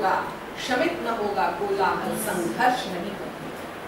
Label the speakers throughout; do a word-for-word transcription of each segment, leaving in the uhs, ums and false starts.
Speaker 1: शमित न होगा कोलाहल, संघर्ष नहीं करते।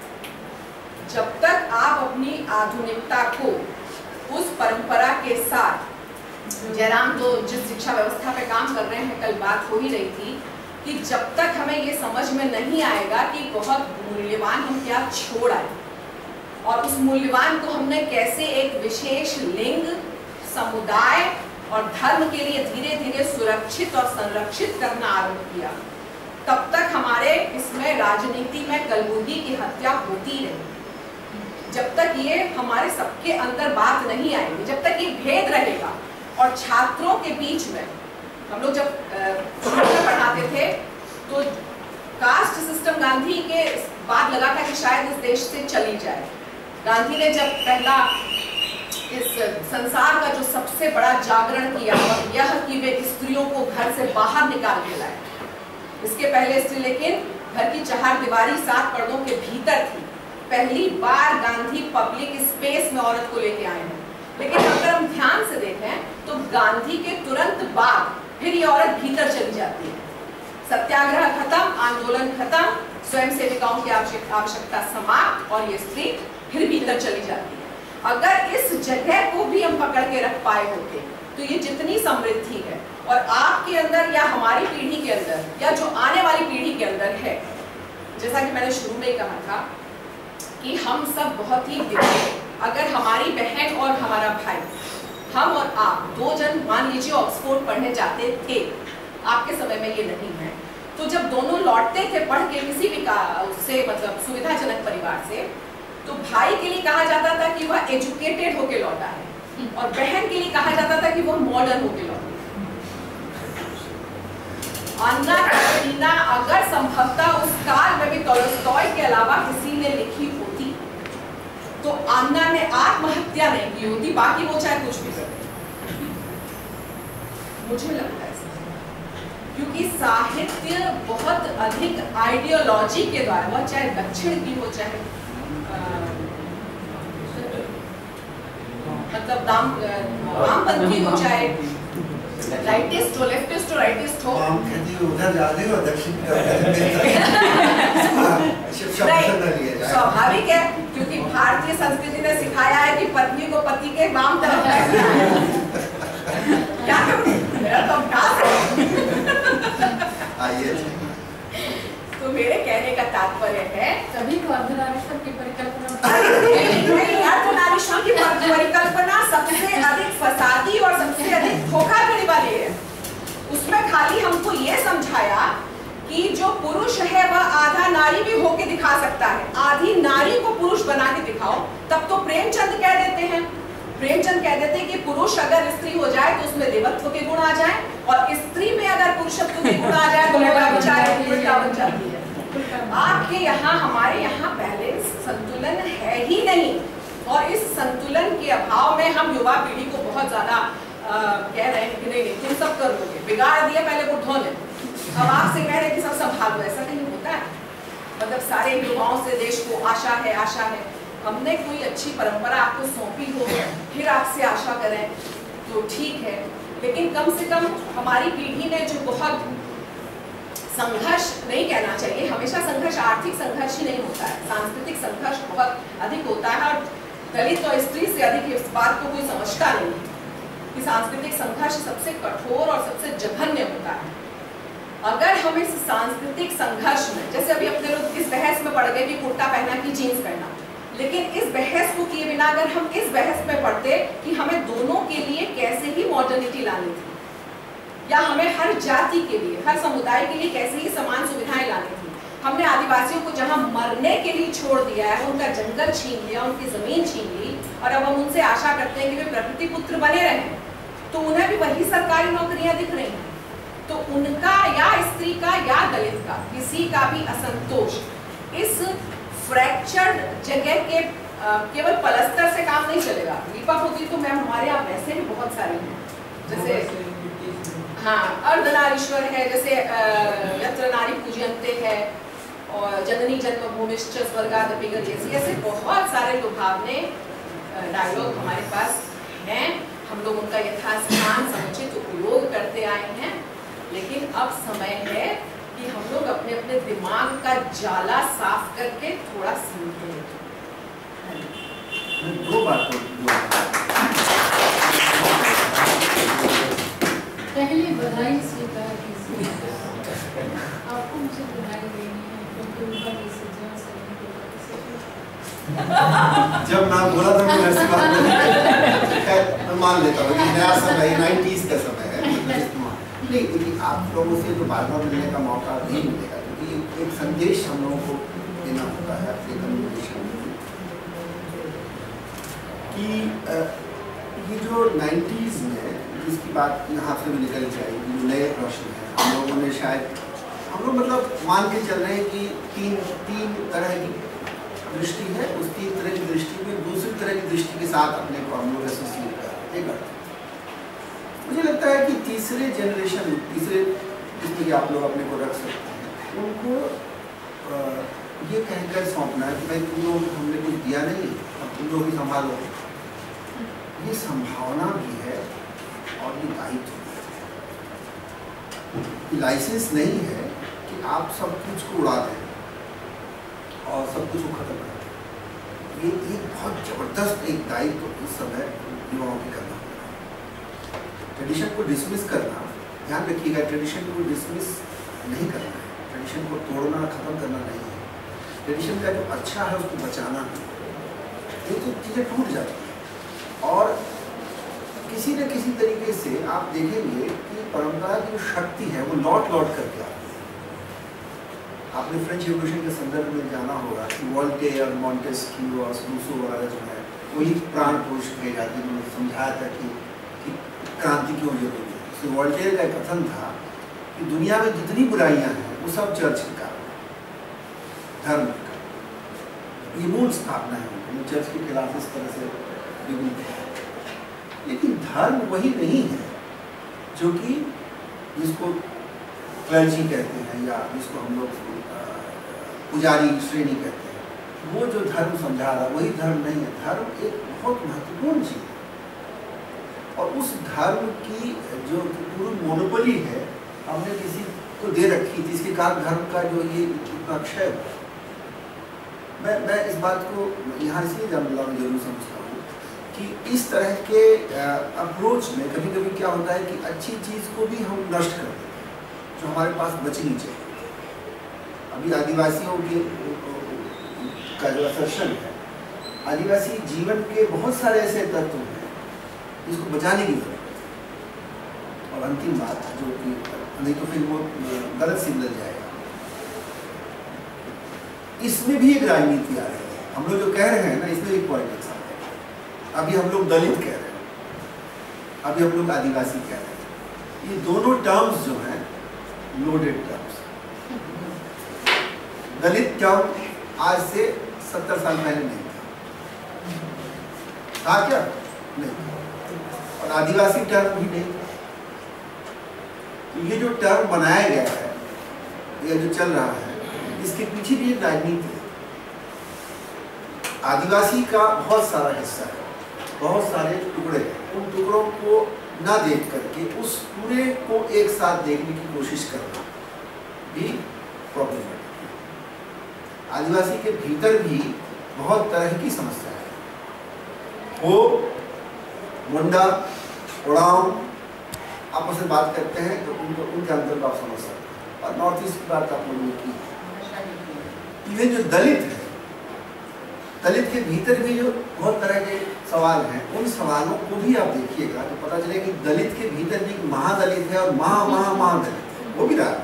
Speaker 1: जब तक आप अपनी आधुनिकता को उस परंपरा के साथ, जयराम तो जिस शिक्षा व्यवस्था पे काम कर रहे हैं, कल बात हो ही रही थी कि जब तक हमें ये समझ में नहीं आएगा कि बहुत मूल्यवान हम क्या छोड़ आए और उस मूल्यवान को हमने कैसे एक विशेष लिंग, समुदाय और धर्म के लिए धीरे धीरे सुरक्षित और संरक्षित करना आरंभ किया, तब तक हमारे इसमें राजनीति में कलबुर्गी की हत्या होती रही। जब तक ये हमारे सबके अंदर बात नहीं आएगी, जब तक ये भेद रहेगा। और छात्रों के बीच में हम लोग जब पढ़ाते थे तो कास्ट सिस्टम गांधी के बाद लगा था कि शायद इस देश से चली जाए। गांधी ने जब पहला इस संसार का जो सबसे बड़ा जागरण किया और यह कि वे स्त्रियों को घर से बाहर निकाल के लाए। इसके पहले स्त्री लेकिन घर की चार दीवारी सात पर्दों के भीतर थी। पहली बार गांधी पब्लिक स्पेस में औरत को लेके आए हैं। लेकिन अगर हम ध्यान से देखें तो गांधी के तुरंत बाद फिर ये औरत भीतर चली जाती है। सत्याग्रह खत्म, आंदोलन खत्म, स्वयं सेविकाओं की आवश्यकता समाप्त और ये स्त्री फिर भीतर चली जाती है। अगर इस जगह को भी हम पकड़ के रख पाए होते तो ये जितनी समृद्धि है और आपके अंदर या हमारी पीढ़ी के अंदर या जो आने वाली पीढ़ी के अंदर है, जैसा कि मैंने शुरू में ही कहा था कि हम सब बहुत ही दिव्य, अगर हमारी बहन और हमारा भाई, हम और आप दो जन मान लीजिए ऑक्सफोर्ड पढ़ने जाते थे, आपके समय में ये नहीं है, तो जब दोनों लौटते थे पढ़ के किसी भी उससे मतलब सुविधाजनक परिवार से, तो भाई के लिए कहा जाता था कि वह एजुकेटेड होके लौटा है और बहन के लिए कहा जाता था कि वह मॉडर्न होके लौटा है। अन्ना कारेनिना अगर संभवतः उस काल में भी टॉलस्टॉय के अलावा किसी ने लिखी होती तो अन्ना ने आत्महत्या नहीं की होती, बाकी वो चाहे कुछ भी करे। मुझे लगता है क्योंकि साहित्य बहुत अधिक आइडियोलॉजी के द्वारा, वह चाहे दक्षिण की हो चाहे मतलब दाम वामपंथी हो, चाहे राइटिस्ट हो, लेफ्टिस्ट हो, राइटिस्ट हो,
Speaker 2: उधर जाते हो दक्षिण
Speaker 1: स्वाभाविक है क्योंकि भारतीय संस्कृति ने सिखाया है कि पत्नी को पति के वाम तरफ क्या करूं, मेरा तो अभ्यास है। तो मेरे कहने का तात्पर्य है
Speaker 3: सभी को अर्धनारीश्वर की परिकल्पना
Speaker 1: अर्धनारीश्वर की परिकल्पना सबसे अधिक फसादी और सबसे अधिक धोखा देने वाली है। उसमें खाली हमको ये समझाया कि जो पुरुष है वह आधा नारी भी होके दिखा सकता है, आधी नारी को पुरुष बना के दिखाओ। तब तो प्रेमचंद कह देते हैं प्रेमचंद कह देते हैं कि पुरुष अगर स्त्री हो जाए तो उसमें देवत्व के गुण आ जाए और स्त्री में अगर पुरुषत्व के गुण आ जाए तो उल्टा बन जाती है। आपके यहाँ हमारे यहाँ बैलेंस संतुलन है ही नहीं और इस संतुलन के अभाव में हम युवा पीढ़ी को बहुत ज्यादा कह रहे हैं कि नहीं नहीं तुम सब कर लोगे, बिगाड़ दिया पहले बुढ़ों ने, अब आपसे कह रहे हैं कि सब संभालो। ऐसा नहीं होता है। मतलब सारे युवाओं से देश को आशा है आशा है हमने कोई अच्छी परंपरा आपको सौंपी हो फिर आपसे आशा करें तो ठीक है, लेकिन कम से कम हमारी पीढ़ी ने जो बहुत संघर्ष नहीं कहना चाहिए, हमेशा संघर्ष आर्थिक संघर्ष ही नहीं होता है, सांस्कृतिक संघर्ष बहुत अधिक होता है और दलित और स्त्री से अधिक इस बात को कोई समझता नहीं कि सांस्कृतिक संघर्ष सबसे कठोर और सबसे जघन्य होता है। अगर हम इस सांस्कृतिक संघर्ष में, जैसे अभी अपने लोग इस बहस में पड़ गए कि कुर्ता पहना कि जीन्स पहना, लेकिन इस बहस को किए बिना अगर हम इस बहस में पढ़ते कि हमें दोनों के लिए कैसे ही मॉडर्निटी लानी थी या हमें हर जाति के लिए, हर समुदाय के लिए कैसे ही समान सुविधाएं लानी थी। हमने आदिवासियों को जहां मरने के लिए छोड़ दिया है, उनका जंगल छीन लिया, उनकी जमीन छीन ली और अब हम उनसे आशा करते हैं कि वे प्रकृति पुत्र बने रहें, तो उन्हें भी वही सरकारी नौकरियां दिख रही हैं। तो उनका या स्त्री का या दलित का किसी का भी असंतोष इस फ्रैक्चर्ड जगह के आ, केवल पलस्तर से काम नहीं चलेगा। दीपा होती तो मैम हमारे यहाँ वैसे भी बहुत सारी हैं, जैसे हाँ अर्धनारीश्वर है, जैसे यत्र नारी पूज्यन्ते है और जननी जन्मभूमिश्च स्वर्गादपि गरीयसी, ऐसे बहुत सारे लुभावने डायलॉग हमारे पास हैं। हम लोग उनका यथास्थान समुचित उपयोग करते आए हैं, लेकिन अब समय है कि हम अपने दिमाग का जाला साफ करके थोड़ा सीखते हैं।
Speaker 2: दो बातों
Speaker 3: पहले बधाई स्वीकार कीजिए। आपको मुझे बधाई देनी है क्योंकि उनका मैसेज जहाँ से नहीं
Speaker 2: जब मैं बोला था मैं ऐसी बात नहीं, मैं मान लेता हूँ कि नया समय नाइन्टीज का समय है, नहीं क्योंकि आप लोगों से जो बार बार मिलने का मौका नहीं मिलेगा, क्योंकि एक संदेश हम लोगों को देना होता है अपने कम्युनिकेशन में कि ये जो नाइन्टीज में जिसकी बात यहाँ से भी निकल जाएगी, नए प्रश्न हैं हम लोगों ने शायद हम लोग मतलब मान के चल रहे हैं कि तीन तीन तरह की दृष्टि है, उस तीन तरह की दृष्टि में दूसरी तरह की दृष्टि के साथ अपने को हम लोग एसोसिएट करते हैं। मुझे लगता है कि तीसरे जनरेशन तीसरे जिसमें आप लोग अपने को रख सकते हैं, उनको आ, ये कहकर सौंपना है कि भाई तुम लोग हमने कुछ दिया नहीं, अब तुम लोग ही संभालो, ये संभावना भी है और ये दायित्व है। लाइसेंस नहीं है कि आप सब कुछ को उड़ा दें और सब कुछ को खत्म कर दें। ये एक बहुत जबरदस्त एक दायित्व इस समय युवाओं की करना होगा। ट्रेडिशन को डिसमिस करना, ध्यान रखिएगा, ट्रेडिशन को डिसमिस नहीं करना है, ट्रेडिशन को तोड़ना खत्म करना नहीं है, ट्रेडिशन का जो अच्छा है उसको बचाना है। ये तो चीज़ें टूट जाती हैं और किसी न किसी तरीके से आप देखेंगे कि परंपरा की जो शक्ति है वो लौट लौट करके आती है। आपने फ्रेंच रिवॉल्यूशन के संदर्भ में जाना होगा कि वोल्टेयर, मॉन्टेस्क्यू और रूसो वगैरह जो है वही प्राण पुरुष कहे जाते हैं, उन्होंने समझाया था कि, कि क्रांति क्यों जरूरी है। तो वोल्टेयर का कथन था कि दुनिया में जितनी बुराइयां हैं वो सब चर्च के कारण, धर्म के कारण, ये मूल स्थापना है, चर्च के खिलाफ इस तरह से विभिन्न है। लेकिन धर्म वही नहीं है जो कि जिसको क्लर्जी कहते हैं या जिसको हम लोग पुजारी श्रेणी कहते हैं, वो जो धर्म समझा रहा वही धर्म नहीं है। धर्म एक बहुत महत्वपूर्ण चीज है और उस धर्म की जो पूरी मोनोपोली है हमने किसी को दे रखी थी, इसके कारण धर्म का जो ये इतना क्षय हुआ। मैं मैं इस बात को यहाँ इसलिए जरूर समझता हूँ कि इस तरह के अप्रोच में कभी कभी क्या होता है कि अच्छी चीज़ को भी हम नष्ट कर देते हैं जो हमारे पास बचनी चाहिए। अभी आदिवासियों के का जो असर्शन है, आदिवासी जीवन के बहुत सारे ऐसे तत्व हैं जिसको बचाने की जरूरत है। और अंतिम बात जो कि नहीं तो फिर वो गलत सिग्नल जाएगा, इसमें भी एक राजनीति आ रही है। हम लोग जो कह रहे हैं ना, इसमें एक पॉलिटिक्स आ रहा है। अभी हम लोग दलित कह रहे हैं, अभी हम लोग आदिवासी कह रहे हैं, ये दोनों टर्म्स जो हैं लोडेड टर्म्स। दलित टर्म आज से सत्तर साल पहले नहीं था, था क्या? नहीं था। और आदिवासी टर्म भी नहीं था। तो ये जो टर्म बनाया गया है या जो चल रहा है, इसके पीछे भी एक राजनीति है। आदिवासी का बहुत सारा हिस्सा है, बहुत सारे टुकड़े हैं, उन टुकड़ों को ना देख करके उस पूरे को एक साथ देखने की कोशिश करना भी प्रॉब्लमेटिक है। आदिवासी के भीतर भी बहुत तरह की समस्या है। वो मुंडा उड़ाव आपस में बात करते हैं तो उनको उनके अंदर का आप समझ सकते हैं। और नॉर्थ ईस्ट की बात आप लोगों ने की, इवन जो दलित है, दलित के भीतर भी जो बहुत तरह के सवाल हैं, उन सवालों को भी आप देखिएगा तो पता चलेगा कि दलित के भीतर भी महादलित है और महा महा महादलित है, वो भी रहा है।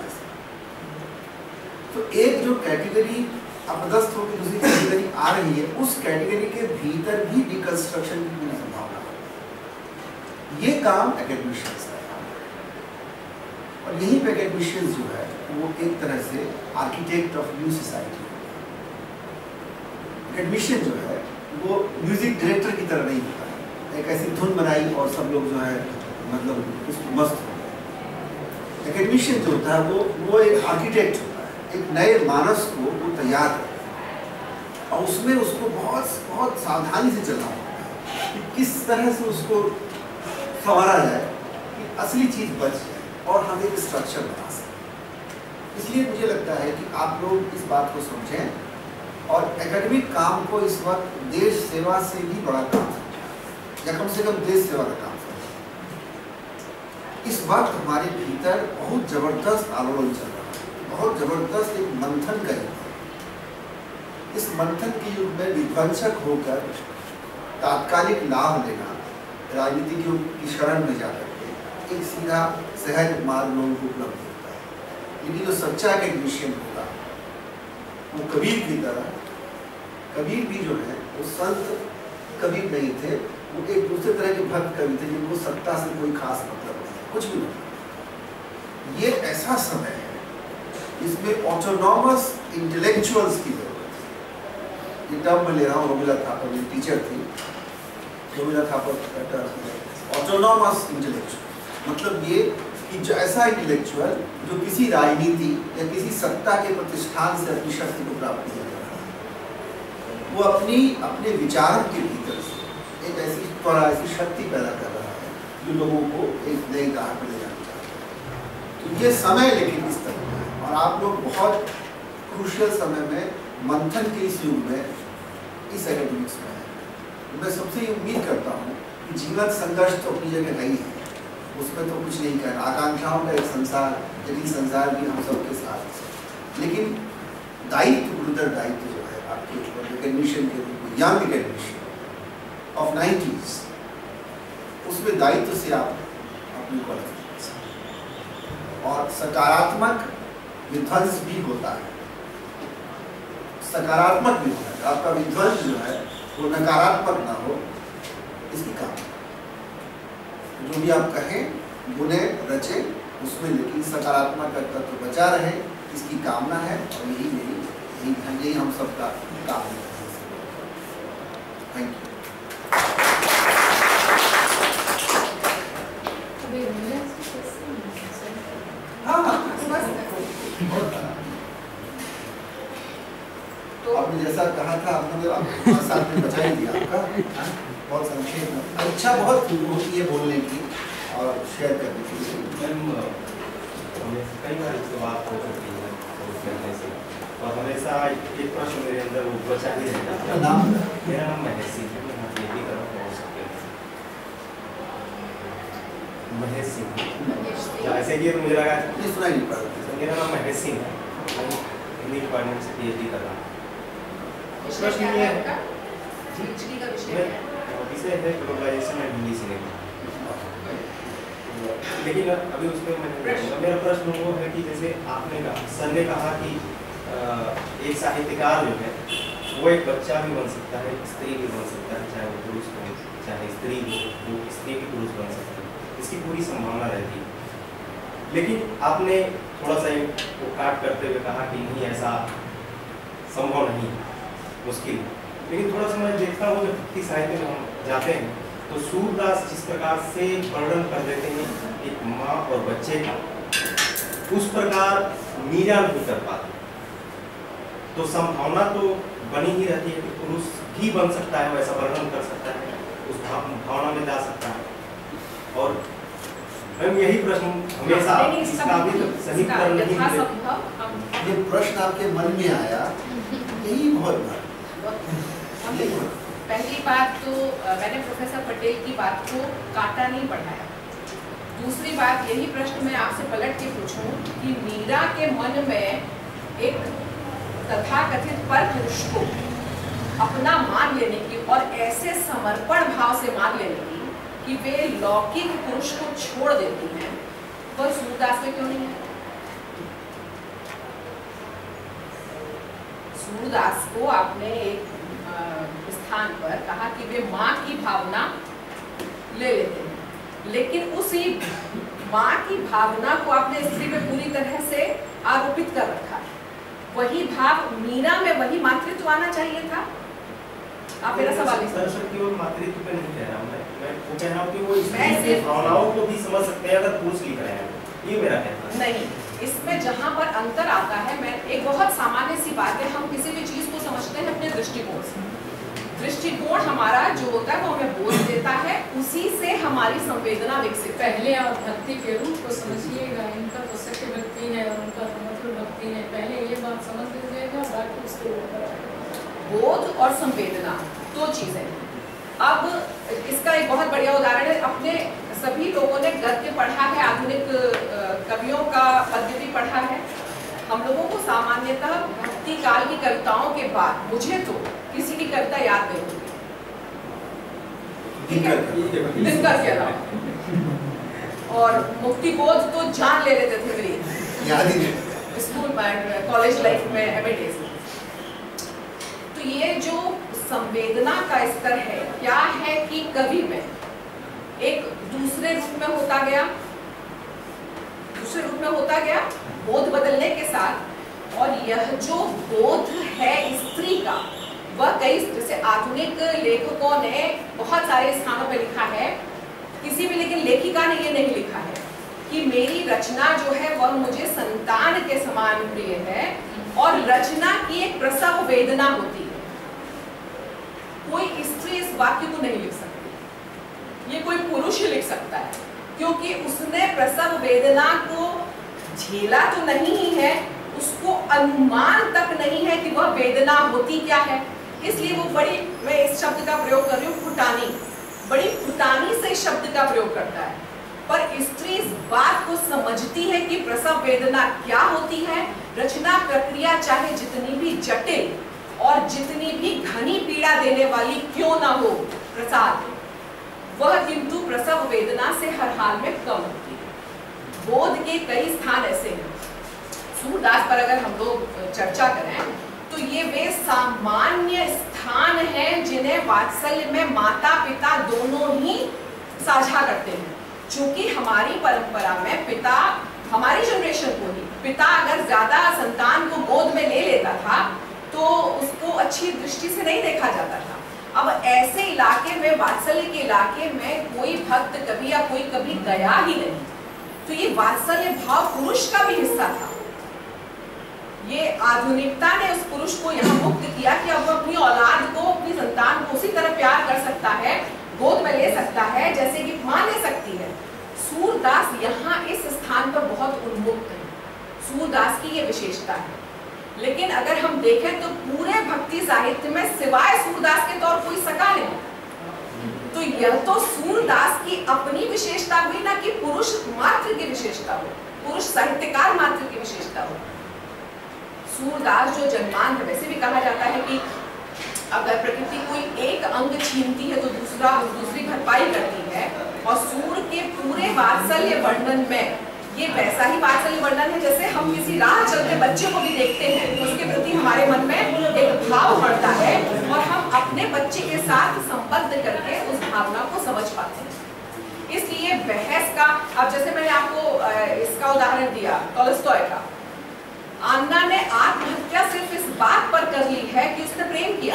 Speaker 2: तो एक जो कैटेगरी अपदस्थ होकर दूसरी कैटेगरी आ रही है, उस कैटेगरी के भीतर भी डिकंस्ट्रक्शन की पूरी संभावना है। ये काम एकेडमिशियंस का काम है और यही पे एकेडमिशियंस जो है वो एक तरह से architect of new society. Academician जो है वो म्यूजिक डायरेक्टर की तरह नहीं होता है, एक ऐसी धुन बनाई और सब लोग जो है मतलब उसको मस्त हो गए। एकेडमिशियन जो होता है वो वो एक आर्किटेक्ट होता है, एक नए मानस को वो तैयार करता है और उसमें उसको बहुत बहुत सावधानी से चलना होता है कि किस तरह से उसको संवारा जाए कि असली चीज़ बच जाए और हम एक स्ट्रक्चर बना सकें। इसलिए मुझे लगता है कि आप लोग इस बात को समझें और एकेडमिक काम को इस वक्त देश सेवा से भी बड़ा काम समझें, या कम से कम देश सेवा का काम समझें। इस वक्त हमारे भीतर बहुत जबरदस्त आंदोलन चल रहा है, बहुत जबरदस्त एक मंथन का युग है। इस मंथन के युग में विध्वंसक होकर तात्कालिक लाभ लेना, राजनीतिज्ञों की शरण में जाकर के एक सीधा सहज मार्ग लोगों को उपलब्ध होता है। लेकिन जो सच्चा एकेडमिशियन होगा वो कबीर की तरह, कबीर भी जो है वो संत कबीर नहीं थे, वो एक दूसरे तरह के भक्त कवि थे जिनको सत्ता से कोई खास मतलब नहीं, कुछ भी नहीं। ये ऐसा समय है इसमें ऑटोनॉमस इंटेलेक्चुअल्स की जरूरत है। ये टर्म मैं ले रहा हूँ रोमिला थापर, मेरी टीचर थी रोमिला थापर का टर्म, ऑटोनॉमस इंटेलेक्चुअल। मतलब ये कि जो ऐसा इंटेलेक्चुअल जो किसी राजनीति या किसी सत्ता के प्रतिष्ठान से अपनी शक्ति को प्राप्त नहीं कर रहा है, वो अपनी अपने विचारों के भीतर से एक ऐसी त्वरा, ऐसी शक्ति पैदा कर रहा है जो लोगों को एक नई राह पर ले जाना चाहता है। तो ये समय लेकिन इस तरह का है और आप लोग बहुत क्रूशियल समय में मंथन के इस युग में, इस एकेडमिक्स में है। मैं सबसे ये उम्मीद करता हूँ कि जीवन संघर्ष तो अपनी जगह नहीं है, उसमें तो कुछ नहीं कहना, आकांक्षाओं का एक संसार, जटिल संसार भी हम सबके साथ, लेकिन दायित्व, गुरुतर दायित्व जो है आपके ऊपर एकेडमिशियन के रूप में, यंग एकेडमिशियन ऑफ नाइन्टीज, उसमें दायित्व से आप अपनी क्वालिफिकेशन और सकारात्मक विध्वंस भी होता है, सकारात्मक भी होता है। आपका विध्वंस जो है वो नकारात्मक ना हो, इसकी कामना। जो भी आप कहें बुने रचे उसमें, लेकिन सकारात्मक का तत्व बचा रहे, इसकी कामना है और यही मेरी यही, यही हम सबका काम है। Thank you. हाँ हाँ, तो आपने जैसा कहा था, आपने साथ में बचा ही दिया आपका, बहुत संक्षेप में। अच्छा, बहुत होती है बोलने की और शेयर करने की।
Speaker 4: कई बार इससे बात हो चुकी है करने से, और हमेशा एक प्रश्न मेरे अंदर वो बचा ही रहता है।
Speaker 2: नाम
Speaker 4: मेरा नाम महेश सिंह है, मैं ये भी कर रहा हूँ महेश सिंह। ऐसे कि मुझे लगा
Speaker 2: सुनाई नहीं पड़ रहा।
Speaker 4: मेरा नाम महेश सिंह है, हिंदी डिपार्टमेंट से पीएचडी कर रहा हूँ। प्रश्न ये है, विषय है ग्लोबलाइजेशन एंड हिंदी सिनेमा, लेकिन अभी उसमें मैं मेरा प्रश्न वो है कि जैसे आपने कहा, सर ने कहा कि एक साहित्यकार जो है वो एक बच्चा भी बन सकता है, स्त्री भी बन सकता है, चाहे वो पुरुष हो चाहे स्त्री हो, वो स्त्री भी पुरुष बन सकता है, इसकी पूरी संभावना रहती है। लेकिन आपने थोड़ा सा वो काट करते हुए कहा कि नहीं, ऐसा संभव नहीं, मुश्किल है। लेकिन थोड़ा सा मैं देखता हूँ जब भक्ति साहित्य में हम जाते हैं तो सूरदास जिस प्रकार से वर्णन कर देते हैं एक माँ और बच्चे का, उस प्रकार मीरा नहीं कर पाते। तो संभावना तो बनी ही रहती है कि पुरुष भी बन सकता है, वैसा वर्णन कर सकता है, उस भावना में जा सकता है। और मैम यही प्रश्न हमेशा इसका अभी तक सही उत्तर नहीं मिला।
Speaker 2: ये प्रश्न आपके मन में आया, यही बहुत बात।
Speaker 1: पहली बात तो मैंने प्रोफेसर पटेल की बात को काटा नहीं बढ़ाया। दूसरी बात, यही प्रश्न मैं आपसे पलट के पूछूं कि मीरा के मन में एक तथाकथित पर पुरुष को अपना मान लेने की और ऐसे समर्पण भाव से मान लेने की कि वे लौकिक पुरुष को छोड़ देती हैं, वह सूरदास में क्यों नहीं है? सूरदास को आपने एक स्थान पर कहा कि वे माँ की भावना ले लेते हैं, लेकिन उसी माँ की भावना को आपने स्त्री में पूरी तरह से आरोपित कर रखा है। वही भाव मीरा में, वही मातृत्व आना चाहिए था। आप मेरा सवाल
Speaker 4: दर्शक केवल मातृत्व पे नहीं कह रहा हूँ, मैं मैं वो कह रहा हूँ कि वो इसमें भावनाओं को भी समझ सकते हैं अगर पुरुष लिख रहे हैं, ये मेरा कहना है।
Speaker 1: नहीं, इसमें जहाँ पर अंतर आता है, मैं एक बहुत सामान्य सी बात है, हम किसी भी चीज को समझते हैं अपने दृष्टिकोण से। दृष्टिकोण हमारा जो होता है वो हमें बोध देता है, उसी से हमारी संवेदना विकसित।
Speaker 3: पहले आप भक्ति के रूप को समझिएगा, इनका तो सत्य भक्ति है और उनका तो मतलब सकती हैं, पहले ये बात समझ लीजिएगा, बाकी उसके ऊपर
Speaker 1: बोध और संवेदना दो चीजें। अब इसका एक बहुत बढ़िया उदाहरण है, अपने सभी लोगों ने गद्य पढ़ा है, आधुनिक कवियों का पद्य भी पढ़ा है। हम लोगों को सामान्यतः भक्ति काल की कविताओं के बाद मुझे तो किसी की कविता याद नहीं होती, दिनकर के अलावा। और मुक्ति बोध तो जान ले लेते थे मेरी
Speaker 2: याद ही नहीं,
Speaker 1: स्कूल में, कॉलेज लाइफ में, एमए डेज में। तो ये जो संवेदना का स्तर है, क्या है कि कवि में एक दूसरे रूप में होता गया, दूसरे रूप में होता गया बोध बदलने के साथ। और यह जो बोध है स्त्री का, वह कई, जैसे आधुनिक लेखकों ने बहुत सारे स्थानों पर लिखा है, किसी भी लेकिन लेखिका ने ये नहीं लिखा है कि मेरी रचना जो है वह मुझे संतान के समान प्रिय है, और रचना की एक प्रसव वेदना होती है। कोई स्त्री इस वाक्य को नहीं लिख सकती, ये कोई पुरुष ही लिख सकता है, क्योंकि उसने प्रसव वेदना को झेला तो नहीं ही है, उसको अनुमान तक नहीं है कि वह वेदना होती क्या है। इसलिए वो बड़ी, मैं इस शब्द का प्रयोग कर रही हूँ फुटानी, बड़ी फुटानी से इस शब्द का प्रयोग करता है। पर स्त्री इस बात को समझती है कि प्रसव वेदना क्या होती है। रचना प्रक्रिया चाहे जितनी भी जटिल और जितनी भी घनी पीड़ा देने वाली क्यों ना हो प्रसाद, वह किंतु प्रसव वेदना से हर हाल में कम होती है। बोध के कई स्थान ऐसे हैं, सूरदास पर अगर हम लोग चर्चा करें तो ये वे सामान्य स्थान हैं जिन्हें वात्सल्य में माता पिता दोनों ही साझा करते हैं। चूंकि हमारी परंपरा में पिता, हमारी जनरेशन को ही पिता अगर ज्यादा संतान को गोद में ले लेता था तो उसको अच्छी दृष्टि से नहीं देखा जाता था। अब ऐसे इलाके में, वात्सल्य के इलाके में कोई भक्त कभी या कोई कभी गया ही नहीं, तो ये वात्सल्य भाव पुरुष का भी हिस्सा था। ये आधुनिकता ने उस पुरुष को यहाँ मुक्त किया कि अब वो अपनी औलाद को, अपनी संतान को उसी तरह प्यार कर सकता है, गोद में ले सकता है जैसे कि मां ले सकती है। सूरदास यहाँ इस स्थान पर बहुत उन्मुक्त है, सूरदास की ये विशेषता है। लेकिन अगर हम देखें तो पूरे भक्ति साहित्य में सिवाय सूरदास के तो और कोई सका नहीं। तो यह तो सूरदास की अपनी विशेषता हुई ना कि पुरुष मात्र की विशेषता हो, पुरुष साहित्यकार मात्र की विशेषता हो। सूरदास जो जन्मान है, वैसे भी कहा जाता है कि अगर प्रकृति कोई एक अंग छीनती है तो दूसरा दूसरी भरपाई करती है, और सूर के पूरे वात्सल्य वर्णन में ये वैसा ही वात्सल्य वर्णन है जैसे हम किसी राह चलते बच्चे को भी देखते हैं तो उसके प्रति हमारे मन में एक भाव बढ़ता है और हम अपने बच्चे के साथ संबद्ध करके उस भावना को समझ पाते हैं। इसलिए बहस का, अब जैसे मैंने आपको इसका उदाहरण दिया टॉलस्टॉय का, अन्ना ने आत्महत्या सिर्फ इस बात पर कर ली है कि उसने प्रेम किया।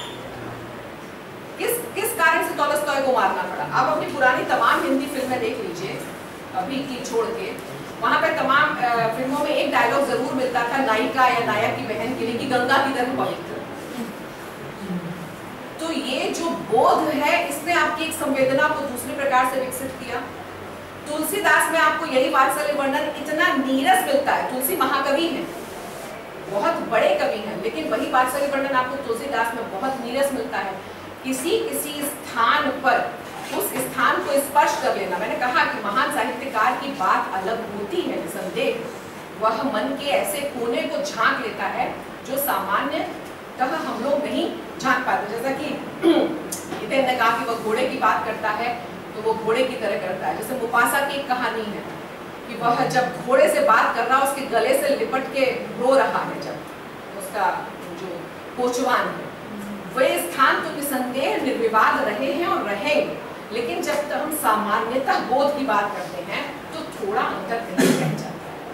Speaker 1: किस किस कारण से टॉलस्टॉय को मारना पड़ा? आप अपनी पुरानी तमाम हिंदी फिल्में देख लीजिए, अभी की छोड़ के, वहां पर तमाम फिल्मों में एक डायलॉग जरूर मिलता था नायिका या नायक की बहन के लिए कि गंगा की तरह पवित्र। तो ये जो बोध है इसने आपकी एक संवेदना को दूसरे प्रकार से विकसित किया। तुलसीदास में आपको यही वात्सल्य वर्णन इतना नीरस मिलता है। तुलसी महाकवि हैं, बहुत बड़े कवि हैं, लेकिन वही वात्सल्य वर्णन आपको तुलसीदास में बहुत नीरस मिलता है। किसी किसी स्थान पर उस स्थान को स्पर्श कर लेना। मैंने कहा कि महान साहित्यकार की बात अलग होती है, निसंदेह, वह मन के ऐसे कोने को झांक लेता है जो सामान्यतः हम लोग नहीं झांक पाते। जैसा कि हितेन ने कहा कि वह घोड़े की बात करता है तो वो घोड़े की तरह करता है। जैसे मुफासा की एक कहानी है कि वह जब घोड़े से बात कर रहा है, उसके गले से लिपट के रो रहा है, जब उसका जो कोचवान है। वे स्थान तो निसंदेह निर्विवाद रहे हैं और रहेंगे, लेकिन जब तक हम सामान्यतः बोध की बात करते हैं तो थोड़ा अंतर नहीं रह जाता है।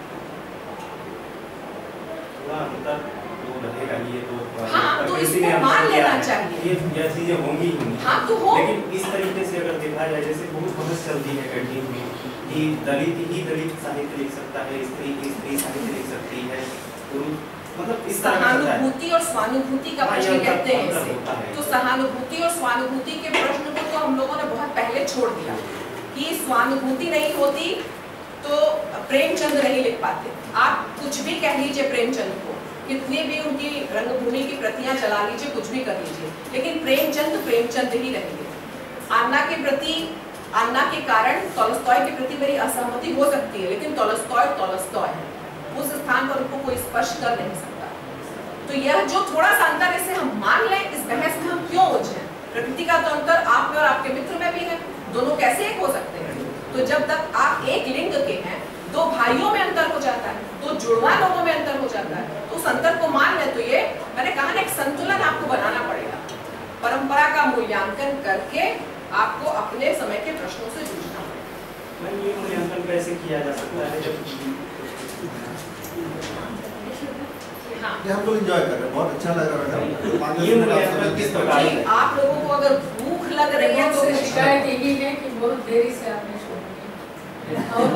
Speaker 4: थोड़ा अंतर तो रहेगा, ये तो
Speaker 1: हाँ, तो इसको मान लेना चाहिए,
Speaker 4: ये यह चीजें होंगी ही होंगी।
Speaker 1: हाँ तो हो,
Speaker 4: लेकिन इस तरीके से अगर देखा जाए, जैसे बहुत बहस चलती है कटी हुई कि दलित ही दलित साहित्य लिख सकता है, स्त्री ही स्त्री साहित्य लिख सकती है, मतलब इस तरह
Speaker 1: सहानुभूति और स्वानुभूति का प्रश्न कहते हैं इसे। तो सहानुभूति और स्वानुभूति के प्रश्न को तो हम लोगों ने बहुत पहले छोड़ दिया कि स्वानुभूति नहीं होती तो प्रेमचंद नहीं लिख पाते। आप कुछ भी कह लीजिए प्रेमचंद को, कितनी भी उनकी रंगभूमि की प्रतियां चला लीजिए, कुछ भी कर लीजिए, लेकिन प्रेमचंद प्रेमचंद ही रहेंगे। अन्ना के प्रति, अन्ना के कारण टॉलस्टॉय के प्रति मेरी असहमति हो सकती है, लेकिन टॉलस्टॉय टॉलस्टॉय है, उस स्थान पर उनको कोई स्पर्श कर नहीं सकता। तो यह जो थोड़ा सा अंतर, इसे हम मान लें, इस बहस में हम क्यों उलझे? प्रकृति का तो अंतर आप में और आपके मित्र में भी है, दोनों कैसे एक हो सकते हैं? तो जब तक आप एक लिंग के हैं, दो भाइयों में अंतर हो जाता है, दो जुड़वा लोगों में अंतर हो जाता है, तो उस अंतर को मान ले। तो ये मैंने कहा ना, एक संतुलन आपको बनाना पड़ेगा, परंपरा का मूल्यांकन करके आपको अपने समय के प्रश्नों से जूझना पड़ेगा।
Speaker 4: ये मूल्यांकन कैसे किया जा सकता है? जब
Speaker 1: हाँ,
Speaker 2: ये हम लोग एंजॉय कर रहे हैं, बहुत अच्छा लग रहा है।
Speaker 4: ये मूल्यांकन किस प्रकार है?
Speaker 1: आप लोगों को अगर भूख लग रही है तो
Speaker 3: शिकायत यही है कि बहुत देरी से आपने छोड़ दिया और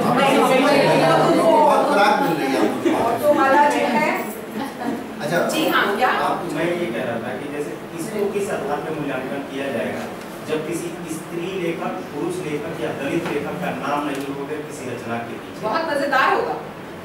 Speaker 2: बहुत खुराक मिल रही है
Speaker 1: ऑटो वाला जो है।
Speaker 2: अच्छा
Speaker 1: जी हाँ, क्या
Speaker 4: आप, मैं ये कह रहा था कि जैसे इसको किस आधार पर मूल्यांकन किया जाएगा जब किसी स्त्री लेखक, पुरुष लेखक या दलित लेखक का नाम नहीं होगा किसी रचना के पीछे?
Speaker 1: बहुत मजेदार होगा,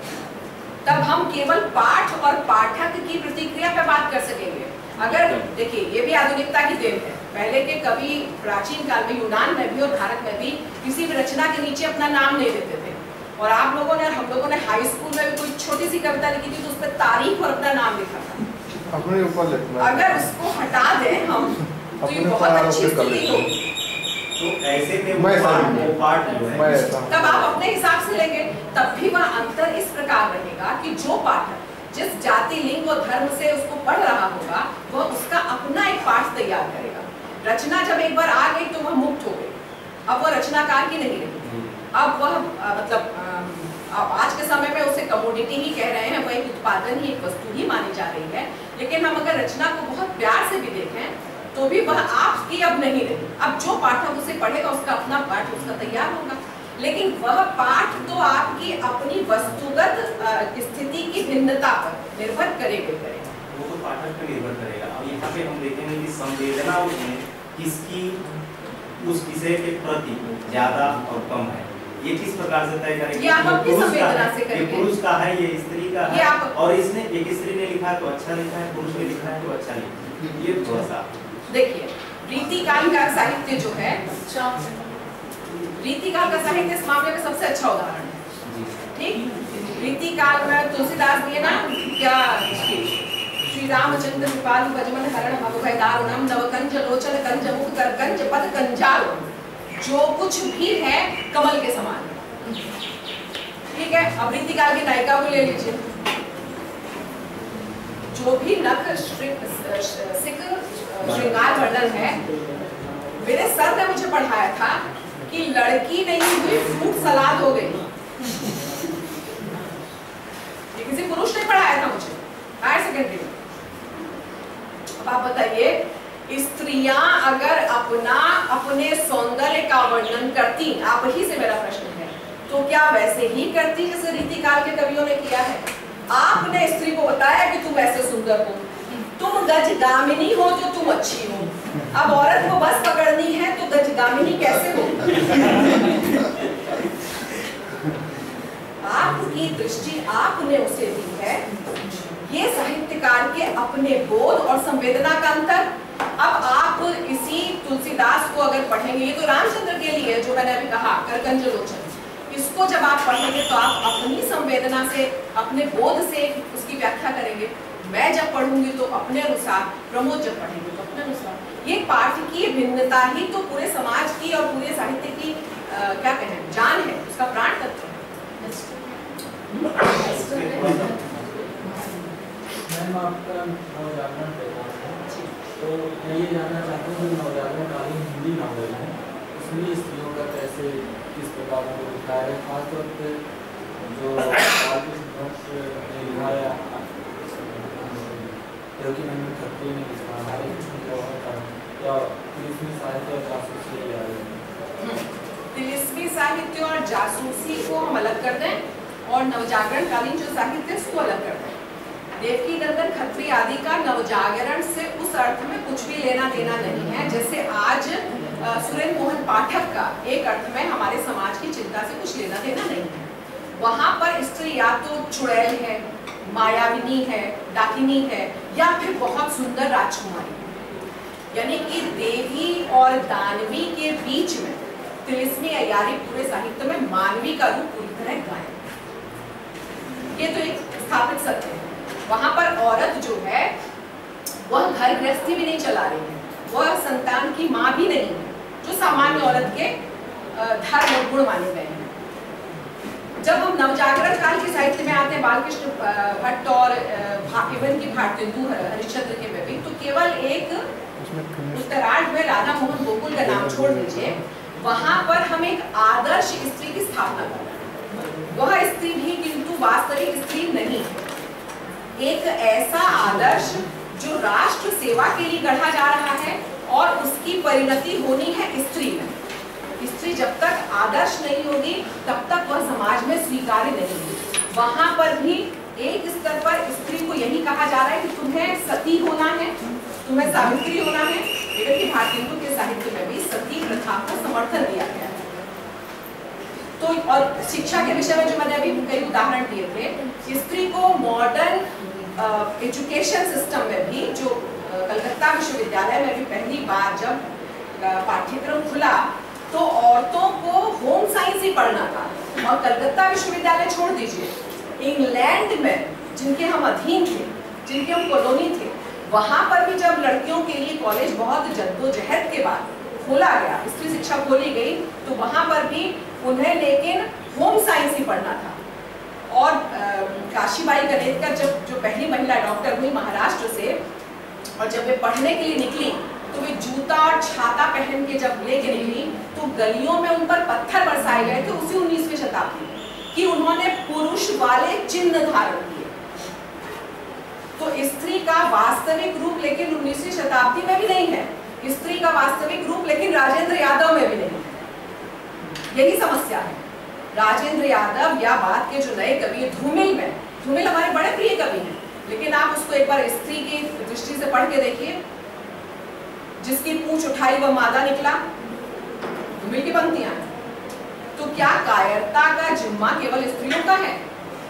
Speaker 1: तब हम केवल पाठ और पाठक की प्रतिक्रिया पे बात कर सकेंगे। अगर देखिए, ये भी आधुनिकता की देन है, पहले के कवि प्राचीन काल में यूनान में भी और भारत में भी किसी भी रचना के नीचे अपना नाम नहीं देते थे। और आप लोगों ने, हम लोगों ने हाई स्कूल में भी कोई छोटी सी कविता लिखी थी तो उस पर तारीख और अपना नाम लिखा था,
Speaker 5: अपने ऊपर लिखना।
Speaker 1: अगर उसको हटा दें हम तो ये बहुत अच्छी स्थिति होगी।
Speaker 4: तो ऐसे में
Speaker 5: मैं
Speaker 4: वो पाठ, वो पाठ जो है,
Speaker 5: मैं ऐसा
Speaker 1: तब आप अपने हिसाब से लेंगे, तब भी वह अंतर इस प्रकार रहेगा कि जो पाठक जिस जाति, लिंग और धर्म से उसको पढ़ रहा होगा, वह उसका अपना एक पाठ तैयार करेगा। रचना जब एक बार आ गई तो वह मुक्त हो गई, अब वह रचनाकार की नहीं रही। अब वह आ, मतलब आ, आज के समय में उसे कमोडिटी ही कह रहे हैं, वह एक उत्पादन ही, एक वस्तु ही मानी जा रही है। लेकिन हम अगर रचना को बहुत प्यार से भी देखें तो भी वह आपकी अब नहीं रही। अब जो पाठक उसे पढ़ेगा उसका अपना पाठ उसका तैयार होगा, लेकिन वह पाठ तो आपकी अपनी वस्तुगत स्थिति की भिन्नता पर निर्भर करेगा करेगा
Speaker 4: वो तो पाठक पर निर्भर करेगा। अब यहाँ पे हम देखेंगे कि संवेदना उसमें किसकी उस विषय के प्रति ज्यादा और कम है, ये किस प्रकार से तय करेंगे?
Speaker 1: ये आप अपनी संवेदना से
Speaker 4: ये
Speaker 1: करेंगे।
Speaker 4: पुरुष का है, ये स्त्री का
Speaker 1: ये
Speaker 4: है,
Speaker 1: आप-
Speaker 4: और इसने एक स्त्री ने लिखा है तो अच्छा लिखा है, पुरुष ने लिखा है तो अच्छा लिखा है। ये थोड़ा सा
Speaker 1: देखिए, रीतिकाल का साहित्य जो है, रीतिकाल का साहित्य इस मामले में सबसे अच्छा उदाहरण है। ठीक, रीतिकाल में तुलसीदास दिए ना क्या, श्री रामचंद्र कृपालु भजमन हरण भवभय दारुणम नवकंज लोचन कंज मुख कर कंज पद कंजाल, जो कुछ भी है कमल के समान। ठीक है, अब रीतिकाल की नायिका को ले लीजिए, जो भी नख सिक श्रृंगार वर्णन है, मेरे सर ने मुझे पढ़ाया था कि लड़की नहीं हुई फ्रूट सलाद हो गई। ये किसी पुरुष ने पढ़ाया था मुझे हायर सेकेंडरी में। अब आप बताइए, स्त्रियां अगर अपना अपने सौंदर्य का वर्णन करती, आप ही से मेरा प्रश्न है, तो क्या वैसे ही करती जैसे रीतिकाल के कवियों ने किया है? आपने स्त्री को बताया कि तुम ऐसे सुंदर हो, तुम गजगामिनी हो जो तुम अच्छी हो। अब औरत को बस पकड़नी है तो गजगामिनी कैसे हो? आपकी दृष्टि आपने उसे दी है, ये साहित्यकार के अपने बोध और संवेदना का अंतर। अब आप इसी तुलसीदास को अगर पढ़ेंगे, ये तो रामचंद्र के लिए जो मैंने अभी कहा करकंज लोचन, इसको जब आप पढ़ेंगे तो आप अपनी संवेदना से, अपने बोध से उसकी व्याख्या करेंगे। मैं जब पढ़ूंगी तो अपने अनुसार, प्रमोद जब पढ़ेंगे तो अपने अनुसार। ये पाठकीय भिन्नता ही तो पूरे समाज की और पूरे साहित्य की आ, क्या कहें, जान है, उसका प्राण तत्व है।
Speaker 6: मैम, आपका नवजागरण प्रोग्राम है, तो मैं ये जानना चाहता हूँ कि नवजागरण कालीन हिंदी नॉवल है, उसमें स्त्रियों का कैसे, किस प्रकार को दिखाया है, खासतौर पर जो संघर्ष ने लिखा है, क्योंकि मैंने खतरे में लिखा हमारे या तिलिस्मी साहित्य और जासूसी या
Speaker 1: तिलिस्मी साहित्य और जासूसी को हम अलग कर दें, और नवजागरण कालीन जो साहित्य उसको अलग कर दें। देवकी नंदन खत्री आदि का नवजागरण से उस अर्थ में कुछ भी लेना देना नहीं है, जैसे आज सुरेंद्र मोहन पाठक का एक अर्थ में हमारे समाज की चिंता से कुछ लेना देना नहीं है। वहां पर स्त्री या तो चुड़ैल है, मायाविनी है, डाकिनी है, या फिर बहुत सुंदर राजकुमारी है। यानी कि देवी और दानवी के बीच में तिलिस्मी अय्यारी पूरे साहित्य में मानवी का रूप पूरी तरह गायब। ये तो एक स्थापित सत्य है। वहां पर औरत जो है वह घर गृहस्थी भी नहीं चला रही है, वह संतान की माँ भी नहीं है, जो सामान्य औरत के धर्म और गुण माने गए हैं। जब हम नवजागरण काल के साहित्य में आते हैं, बालकृष्ण भट्ट और इवन की भारतेंदु हरिश्चंद्र के में भी, तो केवल एक उत्तरार्ध में राधा मोहन गोकुल का नाम छोड़ दीजिए, वहां पर हम एक आदर्श स्त्री की स्थापना कर रहे हैं। वह स्त्री भी किंतु वास्तविक स्त्री नहीं है, एक ऐसा आदर्श जो राष्ट्र सेवा के लिए गढ़ा जा रहा है और उसकी परिणति होनी है स्त्री में। स्त्री जब तक आदर्श नहीं होगी तब तक वह समाज में स्वीकार्य नहीं होगी। वहां पर भी एक स्तर पर स्त्री को यही कहा जा रहा है कि तुम्हें सती होना है, तुम्हें सावित्री होना है। इवन की भारतेंदु के साहित्य में भी सती प्रथा को समर्थन दिया गया है। तो और शिक्षा के विषय में जो मैंने अभी कई उदाहरण दिए थे, स्त्री को मॉडर्न एजुकेशन सिस्टम में भी, जो कलकत्ता विश्वविद्यालय में भी पहली बार जब पाठ्यक्रम खुला तो औरतों को होम साइंस ही पढ़ना था। और कलकत्ता विश्वविद्यालय छोड़ दीजिए, इंग्लैंड में जिनके हम अधीन थे, जिनके हम कॉलोनी थे, वहां पर भी जब लड़कियों के लिए कॉलेज बहुत जद्दोजहद के बाद खोला गया, स्त्री शिक्षा खोली गई, तो वहां पर भी उन्हें लेकिन होम साइंस ही पढ़ना था। और काशीबाई कनेतकर जब जो पहली महिला डॉक्टर हुई महाराष्ट्र से, और जब वे पढ़ने के लिए निकली तो वे जूता और छाता पहन के जब लेके निकली तो गलियों में उन पर पत्थर बरसाए गए थे उसी उन्नीसवीं शताब्दी में कि उन्होंने पुरुष वाले चिन्ह धारण किए। तो स्त्री का वास्तविक रूप लेकिन उन्नीसवीं शताब्दी में भी नहीं है, स्त्री का वास्तविक रूप लेकिन राजेंद्र यादव में भी नहीं है। यही समस्या है। राजेंद्र यादव या बाद के जो नए कवि धूमिल में, धूमिल हमारे बड़े प्रिय कवि हैं, लेकिन आप उसको एक बार स्त्री की दृष्टि से पढ़ के देखिए। जिसकी पूंछ उठाई वह मादा निकला, धूमिल की पंक्तियां। तो क्या कायरता का जिम्मा केवल स्त्रियों का है?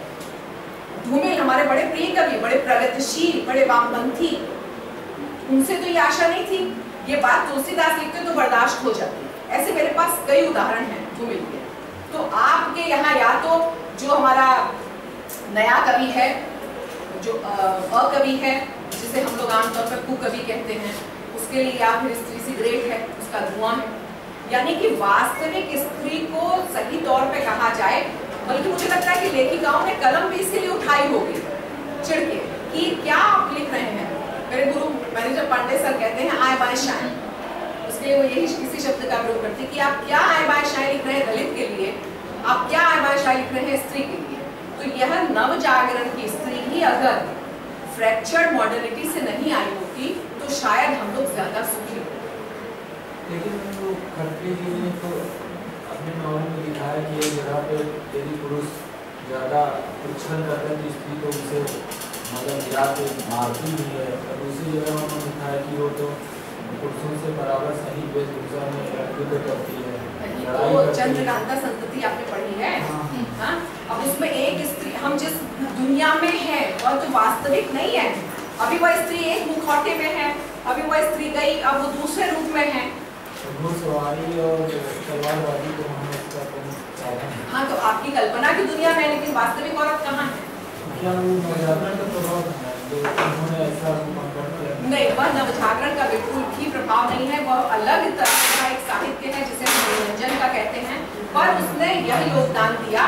Speaker 1: धूमिल हमारे बड़े प्रिय कवि, बड़े प्रगतिशील, बड़े वामपंथी, उनसे तो ये आशा नहीं थी। ये बात तुलसीदास लिखते तो बर्दाश्त हो जाती। ऐसे मेरे पास कई उदाहरण हैं धूमिल के। तो आपके यहाँ या तो जो हमारा नया कवि है, जो अकवि है, जिसे हम लोग आमतौर पर कुकवि कहते हैं, उसके लिए या फिर स्त्री सिगरेट है, उसका धुआं है। यानी कि वास्तविक स्त्री को सही तौर पे कहा जाए, बल्कि मुझे लगता है कि लेखिकाओं ने कलम भी इसीलिए उठाई होगी चिढ़ के कि क्या आप लिख रहे हैं। मेरे गुरु मैनेजर पांडे सर कहते हैं आए बाय शाय, उसके लिए वो यही इसी शब्द का प्रयोग करते हैं कि आप क्या आए बाय शाय लिख रहे हैं दलित के लिए, आप क्या आए बाय शाय लिख रहे हैं स्त्री के लिए। तो यह नव जागरण की स्त्री ही अगर फ्रैक्चर्ड मॉडर्निटी से नहीं आई होती तो शायद हम लोग ज्यादा सुखी होते।
Speaker 6: लेकिन वो खड़गे जी ने तो अपने नॉवल में दिखाया कि एक जगह पे यदि पुरुष ज़्यादा उछल करते हैं तो स्त्री को उसे मतलब गिरा के मारती भी है, और दूसरी जगह उन्होंने दिखाया कि वो तो पुरुषों से बराबर सही वेशभूषा में युद्ध करती है।
Speaker 1: तो चंद्रकांता संतति आपने पढ़ी है? हाँ, अब उसमें एक स्त्री, हम जिस दुनिया में है वह तो वास्तविक नहीं है। अभी वह स्त्री एक मुखौटे में है, अभी वह स्त्री गई, अब वो दूसरे रूप में है।
Speaker 6: घुड़सवारी और तलवारबाजी को हम इसका साधन।
Speaker 1: हाँ, तो आपकी कल्पना की दुनिया में, लेकिन वास्तविक औरत कहाँ है?
Speaker 6: क्या वो नवजागरण का प्रभाव है जो उन्होंने ऐसा किया?
Speaker 1: नहीं, वह नवजागरण का बिल्कुल भी प्रभाव नहीं है। वह अलग तरह का एक साहित्य है जिसे मनोरंजन का कहते हैं, पर उसने यह योगदान दिया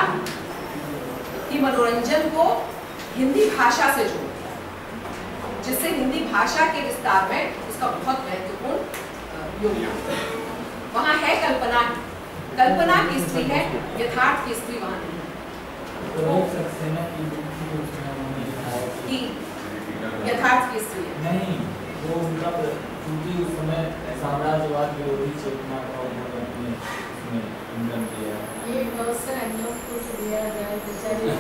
Speaker 1: कि मनोरंजन को हिंदी भाषा से जोड़ दिया, जिससे हिंदी भाषा के विस्तार में उसका बहुत महत्वपूर्ण योगदान। वहाँ है कल्पना, कल्पना की स्त्री है, यथार्थ की स्त्री वहाँ नहीं है। कि यथार्थ की स्त्री
Speaker 6: नहीं, वो उनका क्योंकि उस समय साम्राज्यवाद विरोधी चेतना का उन्होंने अपने उसमें इंधन किया।
Speaker 3: ये अवसर हम लोग को दिया जाए बेचारे।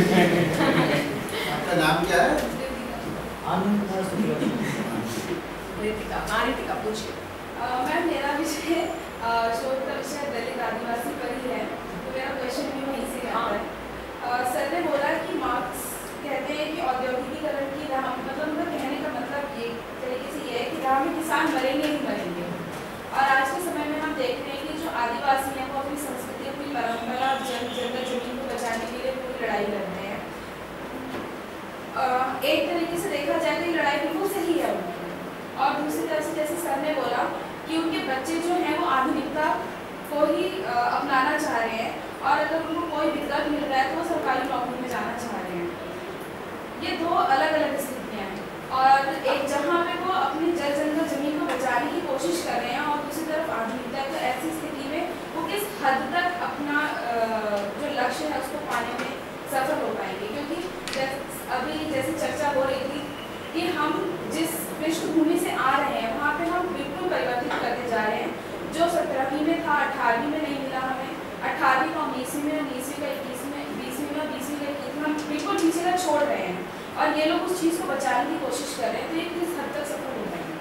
Speaker 2: आपका नाम क्या है?
Speaker 6: आनंद कुमार शुक्ला।
Speaker 1: रितिका, हाँ रितिका पूछिए।
Speaker 5: मैम, मेरा विषय शोध का विषय दलित आदिवासी पर ही है, तो मेरा क्वेश्चन भी वहीं से आता है। सर ने बोला कि मार्क्स कहते हैं कि औद्योगिकीकरण की राह, मतलब उनका कहने का मतलब ये तरीके से ये है कि राह में किसान मरेंगे ही मरेंगे। और आज के समय में हम देख रहे हैं कि जो आदिवासी हैं वो अपनी संस्कृति, अपनी परंपरा, जन जंगल जमीन को बचाने के लिए पूरी लड़ाई लड़ रहे हैं। एक तरीके से देखा जाए तो ये लड़ाई बिल्कुल सही है उनकी। और दूसरी तरफ से जैसे सर ने बोला कि उनके बच्चे जो हैं वो आधुनिकता को ही अपनाना चाह रहे हैं, और अगर उनको कोई विकल्प मिल रहा है तो वो सरकारी नौकरी में जाना चाह रहे हैं। ये दो अलग अलग स्थितियाँ हैं, और एक जहाँ पे वो अपनी जल जंगल जमीन को बचाने की कोशिश कर रहे हैं, और दूसरी तरफ आधुनिकता। तो ऐसी स्थिति में वो किस हद तक अपना जो लक्ष्य है उसको पाने में सफल हो पाएंगे। क्योंकि जैस अभी जैसे चर्चा हो रही थी कि हम जिस पृष्ठभूमि से आ रहे हैं वहाँ पे हम बिल्कुल परिवर्तित करते जा रहे हैं। जो सत्रहवीं में था अठारहवीं में नहीं मिला हमें, अठारहवीं का उन्नीसवीं में, उन्नीसवीं का इक्कीसवीं में, बीसवीं में, बीसवीं का इक्कीसवीं में, हम बिल्कुल पीछे का छोड़ रहे हैं, और ये लोग उस चीज़ को बचाने की कोशिश कर रहे हैं। तो ये किस हद तक सफल हो पाएंगे?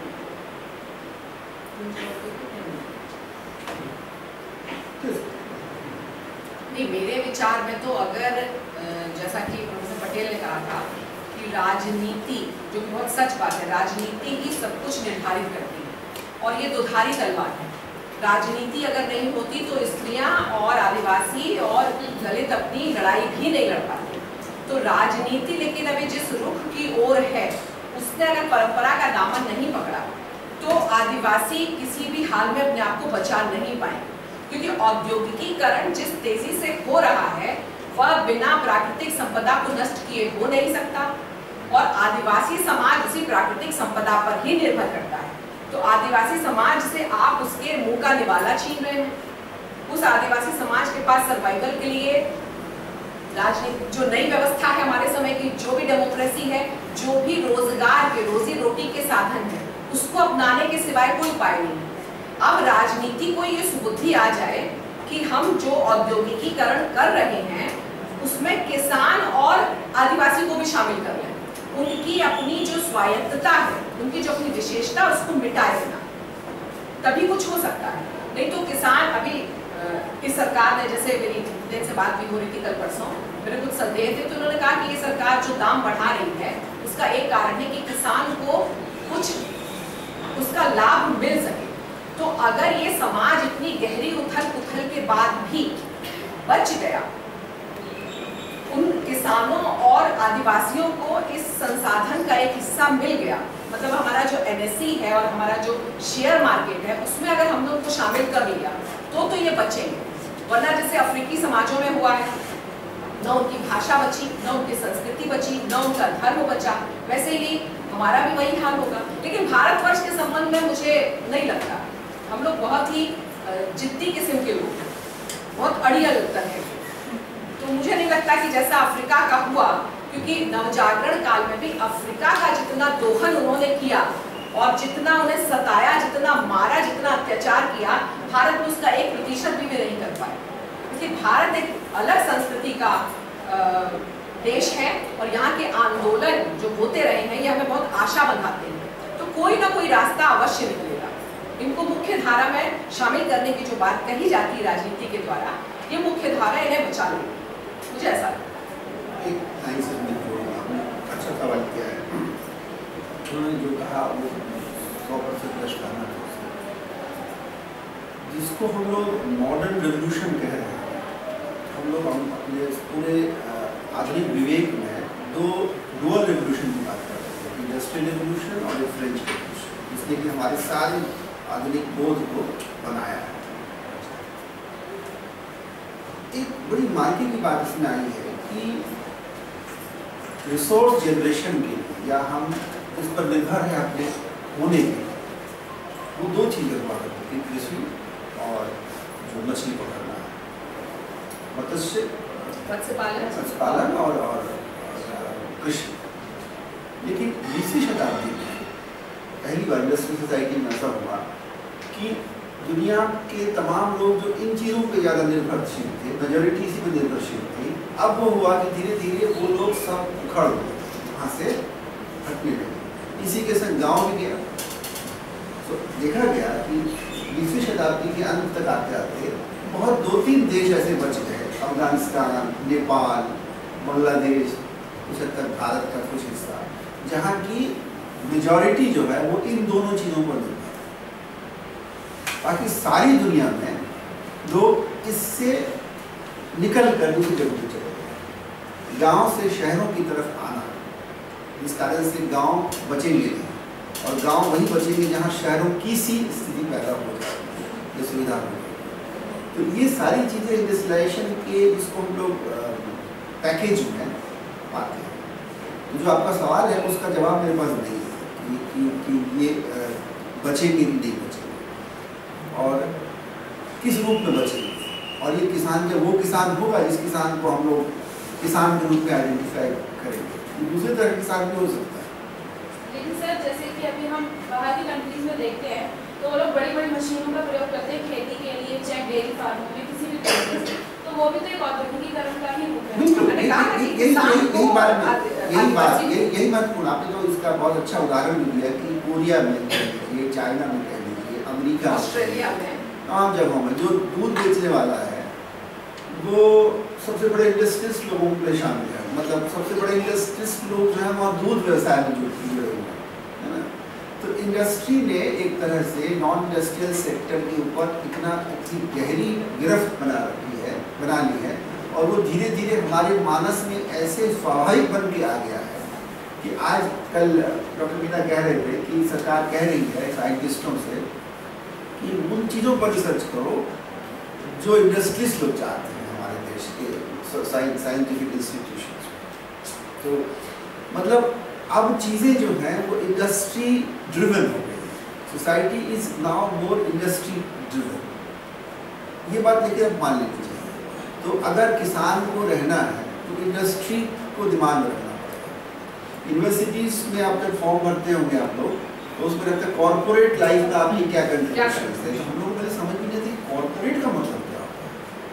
Speaker 1: नहीं, मेरे विचार में तो अगर जैसा कि प्रोफेसर पटेल ने कहा था कि राजनीति, जो कि बहुत सच बात है, राजनीति ही सब कुछ निर्धारित करती है, और ये दुधारी तलवार है। राजनीति अगर नहीं होती तो स्त्रियां और आदिवासी और दलित अपनी लड़ाई भी नहीं लड़ पाते। तो राजनीति लेकिन अभी जिस रुख की ओर है उसने अगर परंपरा का दामन नहीं पकड़ा तो आदिवासी किसी भी हाल में अपने आप को बचा नहीं पाए, क्योंकि औद्योगिकीकरण जिस तेजी से हो रहा है वह बिना प्राकृतिक संपदा को नष्ट किए हो नहीं सकता, और आदिवासी समाज उसी प्राकृतिक संपदा पर ही निर्भर करता है। तो आदिवासी समाज से आप उसके मुंह का निवाला छीन रहे हैं। उस आदिवासी समाज के पास सर्वाइवल के लिए राजनीति, जो नई व्यवस्था है हमारे समय की, जो भी डेमोक्रेसी है, जो भी रोजगार के, रोजी रोटी के साधन है, उसको अपनाने के सिवाय कोई उपाय नहीं है। अब राजनीति को ये सुबुद्धि आ जाए कि हम जो औद्योगिकीकरण कर रहे हैं उसमें किसान और आदिवासी को भी शामिल कर लें, उनकी अपनी जो स्वायत्तता है, उनकी जो अपनी विशेषता, उसको मिटाए देना, तभी कुछ हो सकता है। नहीं तो किसान अभी इस सरकार ने, जैसे मेरी दिन से बात भी हो रही थी कल परसों, मेरे कुछ संदेह थे, तो उन्होंने कहा कि ये सरकार जो दाम बढ़ा रही है उसका एक कारण है कि किसान को कुछ उसका लाभ मिल सके। तो अगर ये समाज इतनी गहरी उथल पुथल के बाद भी बच गया, उन किसानों और आदिवासियों को इस संसाधन का एक हिस्सा मिल गया, मतलब हमारा जो एनएसई है और हमारा जो शेयर मार्केट है उसमें अगर हम लोग को शामिल कर लिया तो तो ये बचेंगे। वरना जैसे अफ्रीकी समाजों में हुआ है, न उनकी भाषा बची, न उनकी संस्कृति बची, न उनका धर्म बचा, वैसे ही हमारा भी वही हाल होगा। लेकिन भारतवर्ष के संबंध में मुझे नहीं लगता, हम लोग बहुत ही जिद्दी किस्म के लोग हैं, बहुत अड़ियल तरह के। तो मुझे नहीं लगता कि जैसा अफ्रीका का हुआ, क्योंकि नवजागरण काल में भी अफ्रीका का जितना दोहन उन्होंने किया और जितना उन्हें सताया, जितना मारा, जितना अत्याचार किया, भारत में उसका एक प्रतिशत भी, भी नहीं कर पाए। क्योंकि भारत एक अलग संस्कृति का देश है और यहाँ के आंदोलन जो होते रहे हैं ये हमें बहुत आशा बंधाते हैं। तो कोई ना कोई रास्ता अवश्य निकलेगा। इनको मुख्य धारा में शामिल करने की जो बात कही जाती है राजनीति के द्वारा, ये मुख्य धारा इन्हें बचा लेगी, मुझे ऐसा
Speaker 2: एक लाइन से मैं जोड़ूंगा, आपने अच्छा सवाल किया है। उन्होंने जो कहा वो सौ परसेंट दर्शाना है, जिसको हम लोग मॉडर्न रेवोल्यूशन कह रहे हैं। हम लोग हम अपने पूरे आधुनिक विवेक में दो डुअल रेवोल्यूशन की बात करते हैं, इंडस्ट्रियल रेवोल्यूशन और फ्रेंच रेवोल्यूशन, इसलिए कि हमारे सारे आधुनिक बोध को बनाया है। एक बड़ी मायने की बात इसमें आई है कि रिसोर्स जनरेशन के लिए या हम इस पर निर्भर है अपने होने के लिए, वो दो चीज़ें हुआ करती थी, कृषि और जो मछली पकड़ना है, मत्स्य मत्स्य पालन और, और कृषि। लेकिन बीसवीं शताब्दी में पहली बार इंडस्ट्रियल सोसाइटी में ऐसा हुआ कि दुनिया के तमाम लोग जो इन चीज़ों पे ज़्यादा निर्भरशील थे, मेजोरिटी इसी पे निर्भरशील थी, अब वो हुआ कि धीरे धीरे वो लोग सब उखड़ गए, वहाँ से हटने लगे। इसी के संग गाँव भी गया। तो देखा गया कि बीसवीं शताब्दी के अंत तक आते आते बहुत दो तीन देश ऐसे बच गए, अफगानिस्तान, नेपाल, बांग्लादेश, कुछ हद तक भारत का कुछ हिस्सा, जहाँ की मेजॉरिटी जो है वो इन दोनों चीज़ों पर निर्भर है। बाकी सारी दुनिया में लोग इससे निकल कर दूसरी जगह पर चले गए, गाँव से शहरों की तरफ आना, इस कारण से गांव बचेंगे नहीं और गांव वहीं बचेंगे जहां शहरों की सी स्थिति पैदा हो जाएगी, ये सुविधा हो जाएगी। तो ये सारी चीज़ें इंडस्ट्रियलाइजेशन के जिसको हम लोग पैकेज में पाते हैं। तो जो आपका सवाल है उसका जवाब मेरे पास नहीं है कि, कि, कि ये बचेंगे कि नहीं बचेंगे और किस रूप में बचेंगे, और ये किसान जब वो किसान होगा जिस किसान को हम लोग किसान के रूप में आइडेंटिफाई करेंगे, दूसरे तरह के किसान भी हो सकता है।
Speaker 5: लेकिन सर जैसे कि अभी हम बाहर की कंट्रीज में देखते हैं तो वो लोग बड़ी बड़ी मशीनों का प्रयोग करते हैं खेती के लिए, चाहे डेयरी फार्मों में किसी भी तरीके से, तो वो भी तो एक औद्योगिकीकरण का ही रूप है।
Speaker 2: यही यही बात यही बात यही महत्वपूर्ण, आपने तो इसका बहुत अच्छा उदाहरण भी दिया कि कोरिया में कह लीजिए, चाइना में कह लीजिए, अमेरिका,
Speaker 1: ऑस्ट्रेलिया में,
Speaker 2: तमाम जगहों में जो दूध बेचने वाला है वो सबसे बड़े इंडस्ट्रियलिस्ट लोगों में शामिल है। मतलब सबसे बड़े इंडस्ट्रियलिस्ट लोग जो है वहाँ दूध व्यवसाय में जुड़े हुए हैं, है ना। तो इंडस्ट्री ने एक तरह से नॉन इंडस्ट्रियल सेक्टर के ऊपर इतना इतनी गहरी गिरफ्त बना रखी है, बना ली है, और वो धीरे धीरे हमारे मानस में ऐसे स्वाभाविक बन के आ गया है कि आज कल डॉक्टर मीना कह रहे थे कि सरकार कह रही है साइंटिस्टों से कि उन चीज़ों पर रिसर्च करो जो इंडस्ट्रीज लोग चाहते हैं हमारे देश के साइंटिफिक इंस्टीट्यूशंस। तो मतलब अब चीज़ें जो हैं वो इंडस्ट्री ड्रिवन हो गई, society is now more industry driven. ये बात देखिए अब मान लेनी चाहिए। तो अगर किसान को रहना है तो इंडस्ट्री को दिमाग में रखना पड़ेगा। यूनिवर्सिटीज़ में आप जब फॉर्म भरते होंगे आप लोग, तो उसमें रहता है कॉर्पोरेट लाइफ का आपकी क्या कंट्रीब्यूशन है। हम लोग पहले समझ भी नहीं थे कॉर्पोरेट का मतलब क्या होता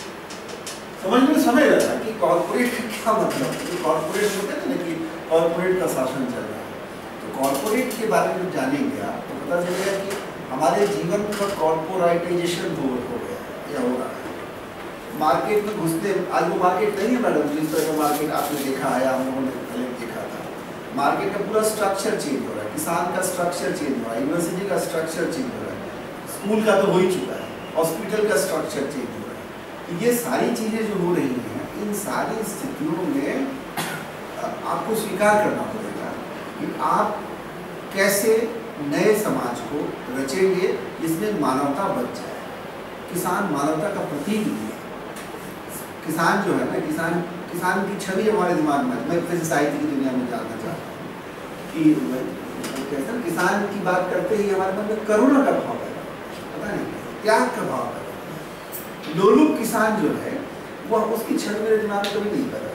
Speaker 2: है, समझ में समय लगा कि कॉर्पोरेट का क्या मतलब है। कॉर्पोरेट होता है ना कि कॉर्पोरेट का शासन चल रहा है, तो कॉर्पोरेट के बारे में जानेंगे आप तो पता चलेगा कि हमारे जीवन का कॉर्पोरेटाइजेशन हो गया या हो रहा है। मार्केट में घुसते, आज वो मार्केट नहीं है मैडम जिस तरह का मार्केट आपने देखा है, हम लोगों ने पहले देखा था। मार्केट का पूरा स्ट्रक्चर चेंज हो रहा है, किसान का स्ट्रक्चर चेंज हो रहा है, यूनिवर्सिटी का स्ट्रक्चर चेंज हो रहा है, स्कूल का तो हो ही चुका है, हॉस्पिटल का स्ट्रक्चर चेंज हो रहा है। तो ये सारी चीज़ें जो हो रही हैं, इन सारी स्थितियों में आपको स्वीकार करना पड़ेगा कि आप कैसे नए समाज को रचेंगे जिसमें मानवता बच जाए। किसान मानवता का प्रतीक भी है। किसान जो है ना, किसान किसान की छवि हमारे दिमाग में, मैं फिर साहित्य की दुनिया में जानना चाहता हूँ कि कैसे किसान की बात करते ही हमारे मन में करुणा का भाव पैदा, पता नहीं त्याग का भाव पैदा। लोलुप किसान जो है वह उसकी छवि मेरे दिमाग में कभी नहीं पैदा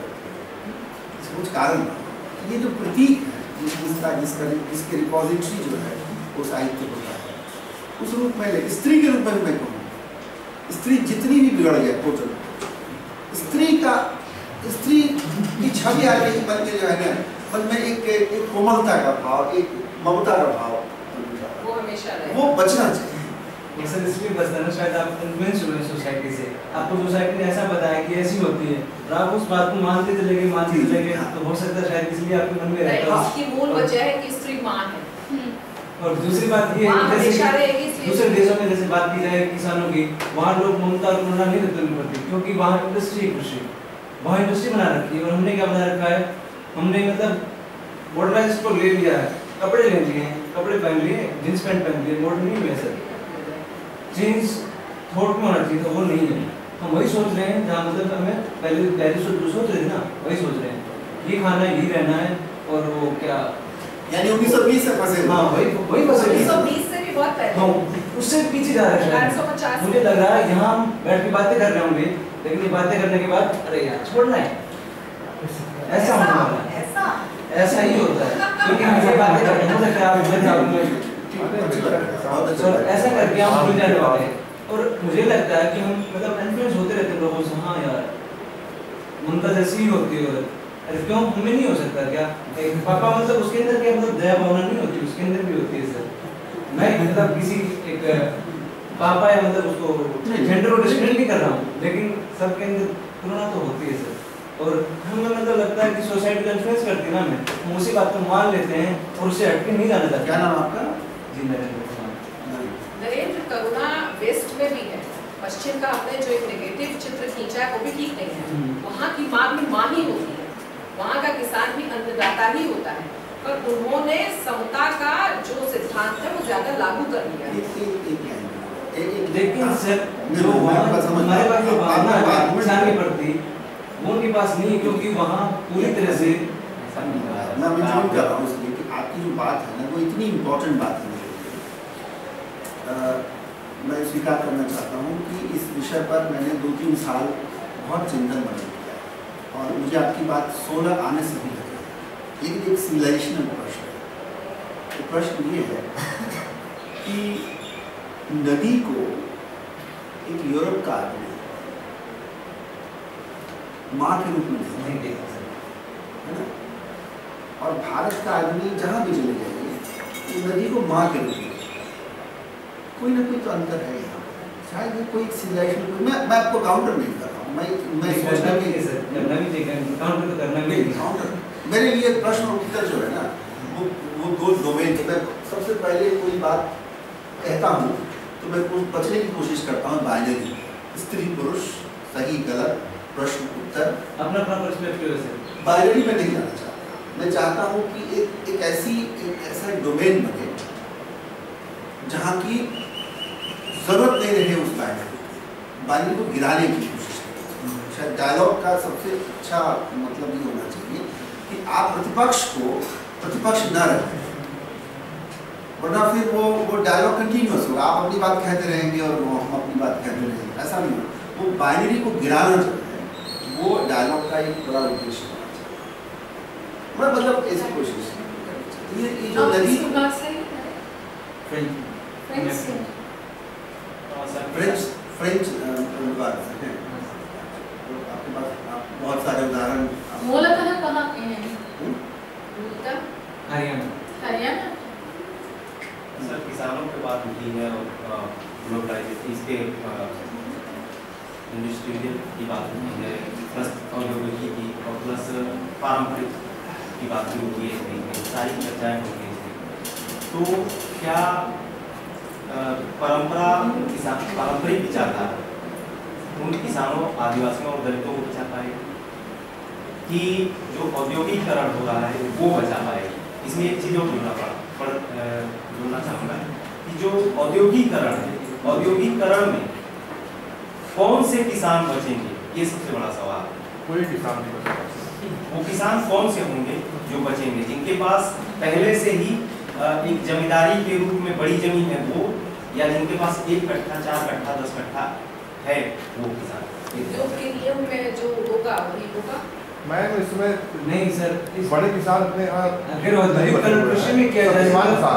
Speaker 2: होती, कुछ कारण। ये जो प्रतीक है जिसका जिसका जिसके रिपोजिटरी जो है वो साहित्य होता है, उस रूप में ले स्त्री के रूप में मैं कहूँ, स्त्री जितनी भी बिगड़ जाए टोटल, स्त्री का स्त्री की छवि आ गई मन के जो है ना, मन में एक एक कोमलता का भाव, एक ममता का भाव,
Speaker 1: वो हमेशा रहे,
Speaker 2: वो बचना चाहिए।
Speaker 6: सर इसलिए बचता ना, शायद आप इन्फ्लुएंस हुए सोसाइटी से, आपको सोसाइटी ने ऐसा बताया कि ऐसी होती है, और आप उस बात को मानते चले गए मानते चले गए, तो हो सकता है शायद इसलिए आपके मन में रहता है।
Speaker 1: इसकी मूल वजह है कि स्त्री मां है।
Speaker 6: और दूसरी बात ये है
Speaker 1: जैसे
Speaker 6: दूसरे देशों में जैसे बात की जाए किसानों की, वहाँ लोग ममता और करुणा नहीं रखते पड़ती, क्योंकि वहाँ इंडस्ट्री है, कृषि वहाँ इंडस्ट्री बना रखी है। और हमने क्या बना रखा है, हमने मतलब मॉडर्नाइज को ले लिया है, कपड़े ले लिए हैं, कपड़े पहन लिए, जींस पैंट पहन लिए, मॉडर्न नहीं है सर। जींस थोट में होना चाहिए था, वो नहीं है। हम वही सोच रहे हैं जहाँ मतलब हमें पहले पहले सोच सोच रहे थे ना, वही सोच रहे हैं ये खाना यही रहना है, और वो क्या
Speaker 2: यानी उन्नीस सौ बीस से फंसे।
Speaker 6: हाँ वही वही फंसे।
Speaker 1: उन्नीस सौ बीस से भी बहुत पहले।
Speaker 6: हाँ उससे पीछे जा रहा है
Speaker 1: शायद।
Speaker 6: मुझे लग रहा है यहाँ हम बैठ के बातें कर रहे होंगे, लेकिन ये बातें करने के बाद अरे यार छोड़ना है, ऐसा होने वाला है।
Speaker 1: ऐसा
Speaker 6: ऐसा ही होता है, क्योंकि हम ये बातें करते हैं, हो सकता है आप इधर जाओगे, ऐसा करके हम भूल जाने वाले हैं। और मुझे लगता है कि हम मतलब इन्फ्लुएंस होते रहते हैं लोगों से, हाँ यार ममता जैसी ही होती है, और अरे क्यों हमें नहीं हो सकता क्या? एक पापा मतलब उसके अंदर क्या मतलब दया भावना नहीं होती, उसके अंदर भी होती है सर। मैं मतलब किसी एक पापा है मतलब उसको जेंडर को डिस्क्रिमिनेट नहीं कर रहा हूँ, लेकिन सबके अंदर करुणा तो होती है सर।
Speaker 7: और हमें मतलब लगता है कि सोसाइटी का इन्फ्लुएंस करती है ना, हमें हम उसी बात को मान लेते हैं और उससे हटके नहीं जाना चाहते।
Speaker 2: क्या नाम आपका?
Speaker 7: जी नरेंद्र कुमार।
Speaker 1: नरेंद्र, करुणा वेस्ट में भी है, पश्चिम का हमने जो एक नेगेटिव चित्र खींचा है वो भी ठीक नहीं है। वहाँ की माँ भी माँ ही होती है, वहाँ का किसान भी अन्नदाता ही होता है, पर उन्होंने समता का जो सिद्धांत है वो ज्यादा लागू कर लिया है।
Speaker 7: लेकिन सर जो हमारे पास जो भावना है किसान के प्रति वो उनके पास नहीं, क्योंकि वहाँ पूरी तरह से
Speaker 2: मैं मैं कर रहा हूँ इसलिए कि आपकी जो बात है ना वो इतनी इम्पोर्टेंट बात है मेरे लिए। मैं स्वीकार करना चाहता हूँ कि इस विषय पर मैंने दो तीन साल बहुत चिंतन मनन किया और मुझे आपकी बात सोलह आने से भी लगी, लेकिन एक सिविलाइजेशनल प्रश्न है। तो प्रश्न ये है कि नदी को एक यूरोप का आदमी माँ के रूप में नहीं देखता है ना, और भारत का आदमी जहाँ भी चले जाएंगे नदी को माँ के रूप में, कोई ना कोई तो अंतर है यहाँ, शायद ये कोई सिविलाइजेशन। मैं मैं आपको काउंटर नहीं कर रहा हूँ, मैं मैं सोचना भी
Speaker 7: काउंटर तो करना भी
Speaker 2: काउंटर मेरे लिए प्रश्न और उत्तर जो है ना वो वो दो डोमेन थे। मैं सबसे पहले कोई बात कहता हूँ तो मैं बचने की कोशिश करता हूँ बाइनरी, स्त्री पुरुष, सही गलत, प्रश्न उत्तर,
Speaker 7: अपना अपना पर्सपेक्टिव है।
Speaker 2: बाइनरी में नहीं जाना चाहता। मैं चाहता हूँ कि एक एक ऐसी एक ऐसा डोमेन बने जहाँ की जरूरत नहीं रहे उस बाइनरी बाइनरी को गिराने की कोशिश करें। शायद डायलॉग का सबसे अच्छा मतलब ये होना चाहिए कि आप प्रतिपक्ष को प्रतिपक्ष न रखें, वरना फिर वो वो डायलॉग कंटिन्यूअस होगा, आप अपनी बात कहते रहेंगे और वो हम अपनी बात कहते रहेंगे, ऐसा नहीं होगा। वो बाइनरी को गिराना जो है वो डायलॉग का एक बड़ा उद्देश्य होना चाहिए। मैं मतलब ऐसी कोशिश ये ये जो नदी फ्रेंच फ्रेंच अनुवाद है, आपके पास आप बहुत सारे उदाहरण।
Speaker 3: मूलतः कहाँ के हैं?
Speaker 7: हरियाणा।
Speaker 3: हरियाणा।
Speaker 4: सर किसानों की बात उठी है और ग्लोबलाइजेशन इसके इंडस्ट्रियल की बात उठी है, प्लस औद्योगिकी की और प्लस पारंपरिक की बात भी होती है, सारी चर्चाएं होती हैं। तो क्या परंपरा किसान पारंपरिक विचारधारा उन किसानों, आदिवासियों और दलितों को बचा पाएगी कि जो औद्योगिकरण हो रहा है वो बचा पाएगी? इसमें एक चीज़ और जुड़ना पड़ा जोड़ना चाहूँगा कि जो औद्योगिकरण है, औद्योगिकरण में कौन से किसान बचेंगे, ये सबसे बड़ा सवाल है।
Speaker 8: कोई किसान नहीं बचेगा।
Speaker 4: वो किसान कौन से होंगे जो बचेंगे, जिनके पास पहले से ही एक जमींदारी के रूप में बड़ी जमीन है वो, या जिनके पास एक कट्ठा, चार कट्ठा, दस कट्ठा है वो किसान?
Speaker 1: उद्योग के नियम में जो होगा वही होगा।
Speaker 8: मैम इसमें
Speaker 7: नहीं सर,
Speaker 8: बड़े किसान अपने यहाँ
Speaker 7: फिर कृषि में क्या जाए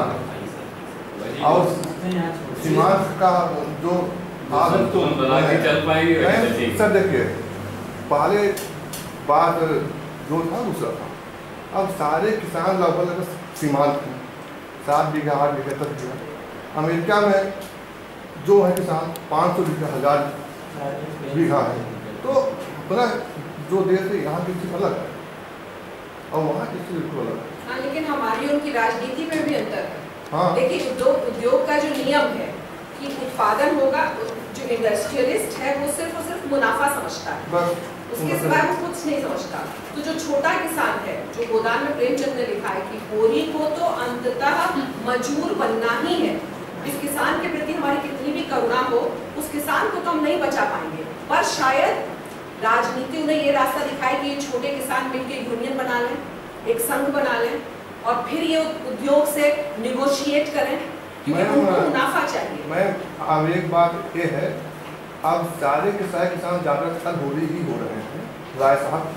Speaker 8: और सीमांत का जो आदत तो
Speaker 9: चल पाएगी।
Speaker 8: सर देखिए पहले बात जो था दूसरा था, अब सारे किसान लगभग लगभग सीमांत हैं, सात बीघा आठ बीघा दस बीघा। अमेरिका में जो है किसान पाँच सौ बीघा हजार बीघा है, तो अपना जो देश है यहाँ की चीज़ अलग है और वहाँ की चीज़ बिल्कुल अलग है।
Speaker 1: हाँ, लेकिन हमारी उनकी राजनीति में भी अंतर है।
Speaker 8: हाँ
Speaker 1: देखिए उद्योग उद्योग का जो नियम है कि उत्पादन होगा, जो इंडस्ट्रियलिस्ट है वो सिर्फ और सिर्फ मुनाफा समझता है,
Speaker 8: बस
Speaker 1: उसके सिवाय वो कुछ नहीं समझता। तो जो छोटा किसान है, जो गोदान में प्रेमचंद ने लिखा है कि होरी को तो अंततः मजबूर बनना ही है। इस किसान के प्रति हमारी कितनी भी करुणा हो, उस किसान को तो हम नहीं बचा पाएंगे, पर शायद राजनीति उन्हें ये रास्ता दिखाए कि ये छोटे किसान मिलकर यूनियन बना लें, एक संघ बना लें और फिर ये उद्योग से निगोशिएट करें, क्योंकि उनको मुनाफा चाहिए।
Speaker 8: मैं अब एक बात ये है, अब सारे के सारे किसान ज़्यादातर होली ही हो रहे हैं, राय साहब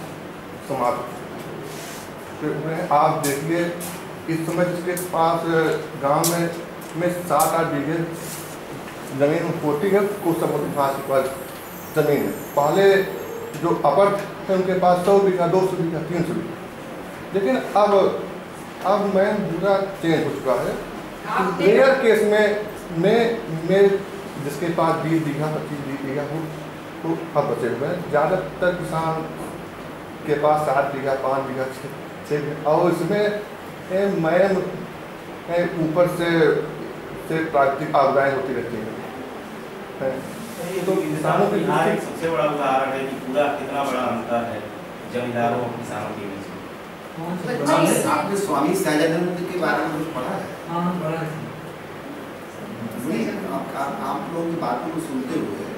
Speaker 8: समाप्त। तो आप देखिए इस समय जिसके पास गांव में में सात आठ बीघे ज़मीन होती है, कुछ समुद्र घास पर ज़मीन है। पहले जो अपर थे उनके पास सौ बीघा, दो सौ बीघा, तीन सौ बीघा, लेकिन अब अब मैं दूसरा चेंज हो चुका है। रेयर केस में में में जिसके पास बीस बीघा पच्चीस बीस बीघा हो तो अब बचे हुए हैं। ज़्यादातर किसान के पास सात बीघा पाँच बीघा छः छः बीघा और इसमें ए, मैम ए, ऊपर से से प्राकृतिक आपदाएँ होती रहती हैं।
Speaker 4: तो किसानों के बिहार एक सबसे बड़ा उदाहरण है कि पूरा कितना बड़ा अंतर है जमींदारों और किसानों के बीच में।
Speaker 2: आपने आपने स्वामी सहजानंद के बारे में कुछ पढ़ा है?
Speaker 6: हाँ पढ़ा है।
Speaker 2: वही आप आप आप लोगों की बातों को सुनते हुए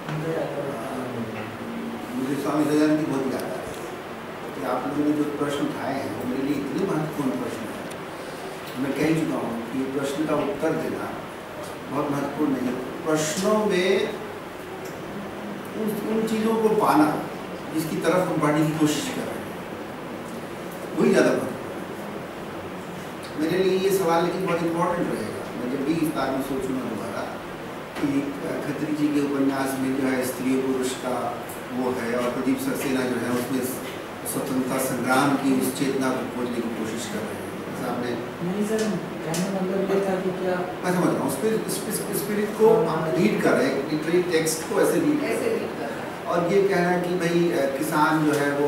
Speaker 2: मुझे स्वामी सहजानंद की बहुत याद आ रही है कि आप लोगों ने जो प्रश्न उठाए हैं वो मेरे लिए इतने महत्वपूर्ण प्रश्न है। मैं कह चुका हूँ कि प्रश्न का उत्तर देना बहुत महत्वपूर्ण नहीं है। प्रश्नों में उन उन चीज़ों को पाना जिसकी तरफ हम बढ़ने की कोशिश कर रहे हैं वही ज़्यादा महत्वपूर्ण है। मेरे लिए ये सवाल लेकिन बहुत इम्पोर्टेंट रहेगा। मैं जब भी इस बारे में सोचूंगा दोबारा कि खत्री जी के उपन्यास में जो है स्त्री पुरुष का वो है और प्रदीप सक्सेना जो है उसमें स्वतंत्रता संग्राम की उस चेतना को खोजने की कोशिश कर रहे हैं। आपने
Speaker 6: नहीं सर, कहने का मतलब ये था कि क्या
Speaker 2: मैं समझ रहा हूँ स्पिरिट स्पिरिट को हम रीड कर रहे हैं, लिटरेरी टेक्स्ट को ऐसे रीड
Speaker 1: ऐसे रीड कर रहे हैं
Speaker 2: और ये कहना कि भाई किसान जो है वो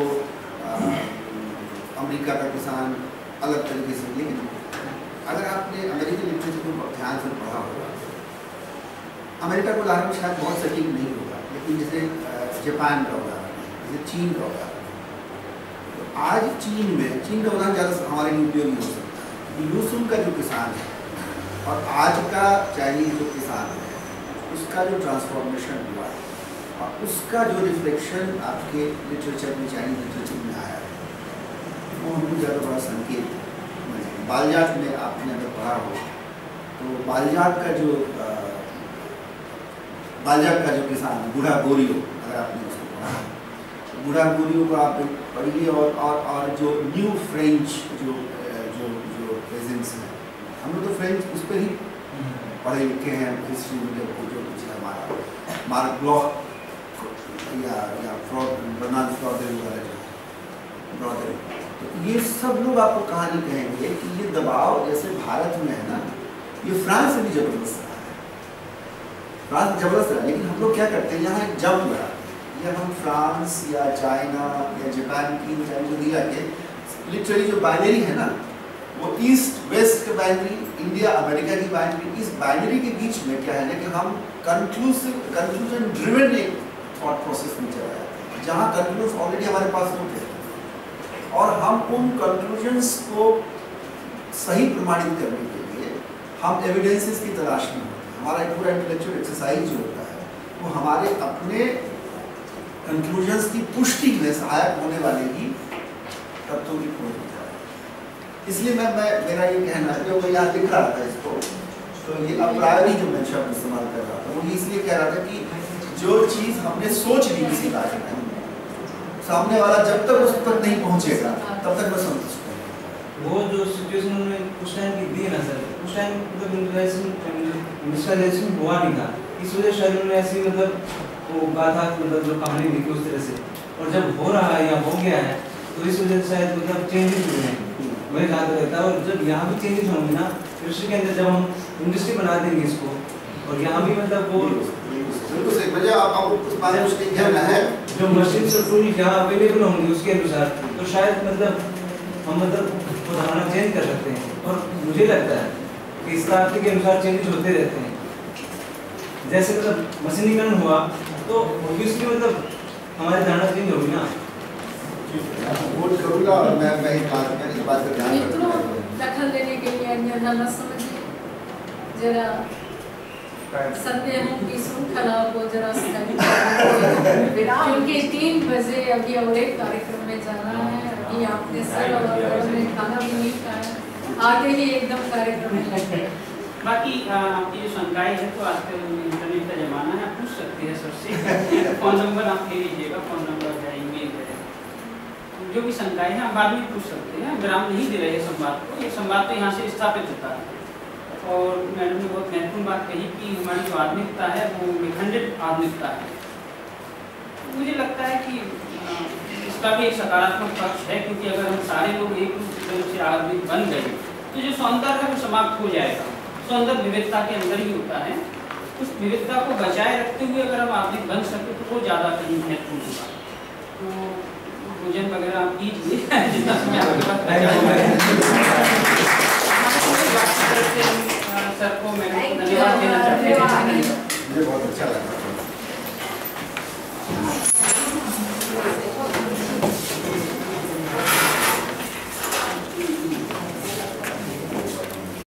Speaker 2: अमेरिका का किसान अलग तरीके से। लेकिन अगर आपने अमेरिकन लिटरेचर को ध्यान से पढ़ा होगा, अमेरिका का उदाहरण शायद बहुत सटीक नहीं होगा लेकिन जैसे जापान का उदाहरण है, जैसे चीन का उदाहरण है। तो आज चीन में चीन का उदाहरण ज़्यादा हमारे लिए उपयोगी हो सकता है। यूसुन का जो किसान है और आज का चाइनीज जो किसान है उसका जो ट्रांसफॉर्मेशन हुआ है और उसका जो रिफ्लेक्शन आपके लिटरेचर में चाइनीज लिटरेचर में आया है वो हमको ज़्यादा बड़ा संकेत है। बालजाट में आपने अगर पढ़ा हो तो बालजाट का जो बालजाट का जो किसान बूढ़ा गोरियो, अगर आपने उसको पढ़ा तो बूढ़ा गोरियो को आप पढ़िए और, और और जो न्यू फ्रेंच जो जो जो प्रेजेंस है, हम लोग तो फ्रेंच उस पर ही पढ़े लिखे हैं हिस्ट्री में जो जो कुछ है हमारा मार्क ब्लॉक या या फ्रॉड बर्नार्ड फ्रॉडर वगैरह जो ब्रॉडर, तो ये सब लोग आपको कहानी कहेंगे कि ये दबाव जैसे भारत में है ना, ये फ्रांस में भी जबरदस्त रहा है। फ्रांस जबरदस्त रहा, लेकिन हम लोग क्या करते हैं यहाँ एक जंग रहा, या हम फ्रांस या चाइना या जापान की को दिया के लिटरली जो बाइनरी है ना वो ईस्ट वेस्ट के बाइनरी, इंडिया अमेरिका की बाइनरी, इस बाइनरी के बीच में क्या है ना कि हम कंक्लूसिव कंक्लूजन ड्रिवन एक थॉट प्रोसेस में चला जाते हैं जहाँ कंक्लूजन ऑलरेडी हमारे पास होते हैं और हम उन कंक्लूजन्स को सही प्रमाणित करने के लिए हम एविडेंसेस की तलाश में होते हैं। हमारा एक पूरा इंटेलेक्चुअल एक्सरसाइज जो होता है वो हमारे अपने कंक्लूजन्स की पुष्टि में सहायक होने वाले ही तत्वों की खोज होता है। इसलिए मैं मैं मेरा ये कहना है, जो मैं यहाँ लिख रहा था इसको, तो ये अप्रायरी जो मैं शब्द इस्तेमाल कर रहा था वो इसलिए कह रहा था कि जो चीज़ हमने सोच ली किसी कार्य में, सामने वाला जब तक उस तक नहीं पहुँचेगा तब तक मैं संतुष्ट नहीं।
Speaker 7: वो जो सिचुएशन उन्होंने उस टाइम की दी ना सर, उस टाइम मतलब इंडस्ट्रियलाइजेशन हुआ नहीं था, इस वजह से शायद उन्होंने ऐसी मतलब वो गाथा मतलब जो कहानी लिखी उस तरह से, और जब हो रहा है या हो गया है तो इस वजह से शायद मतलब चेंजेस हुए हैं, वही जहाँ तक रहता है। और जब यहाँ भी चेंजेस होंगे ना कृषि के अंदर, जब हम इंडस्ट्री बना देंगे इसको और यहाँ भी मतलब वो जो मशीन से टूल यहाँ अवेलेबल होंगे उसके अनुसार, तो शायद मतलब हम मतलब वो धारणा चेंज कर सकते हैं। और मुझे लगता है कि इस तारीख के अनुसार चेंजेस होते रहते हैं। जैसे मतलब मशीनीकरण हुआ तो ऑब्वियसली मतलब हमारी धारणा चेंज होगी ना।
Speaker 2: वोट करूँगा और मैं मैं इस बात में इस बात का ध्यान
Speaker 3: मित्रों,
Speaker 2: रखूँगा।
Speaker 3: दखल देने के लिए अन्यथा न समझिए, जरा संदेहों की श्रृंखला को जरा क्योंकि तीन बजे अभी और एक कार्यक्रम में जाना है। अभी आपने सर और घर में खाना भी नहीं खाया, आगे ही एकदम कार्यक्रम में लगे।
Speaker 9: बाकी आपकी जो शंकाएं है तो आजकल इंटरनेट का जमाना है, आप पूछ सकते हैं सबसे। फोन नंबर आप ले लीजिएगा, फोन नंबर है, ईमेल है, जो भी शंकाएं हैं आप बाद में पूछ सकते हैं। विराम नहीं दे रहे संवाद को, ये संवाद तो यहाँ से स्थापित होता है। और मैडम ने बहुत महत्वपूर्ण बात कही कि हमारी जो आधुनिकता है वो विखंडित आधुनिकता है। मुझे लगता है कि इसका भी एक सकारात्मक पक्ष है, क्योंकि अगर हम सारे लोग एक रूप से आधुनिक बन गए तो जो सौंदर्य है वो समाप्त हो जाएगा। सौंदर्य विविधता के अंदर ही होता है, उस विविधता को बचाए रखते हुए अगर हम आधुनिक बन सके तो वो ज़्यादा कहीं महत्वपूर्ण होगा। तो पूजन वगैरह आप कीजिए जितना समय आपके पास बचा है। सर को मैं धन्यवाद देना चाहते हैं।
Speaker 2: मुझे बहुत अच्छा लगा।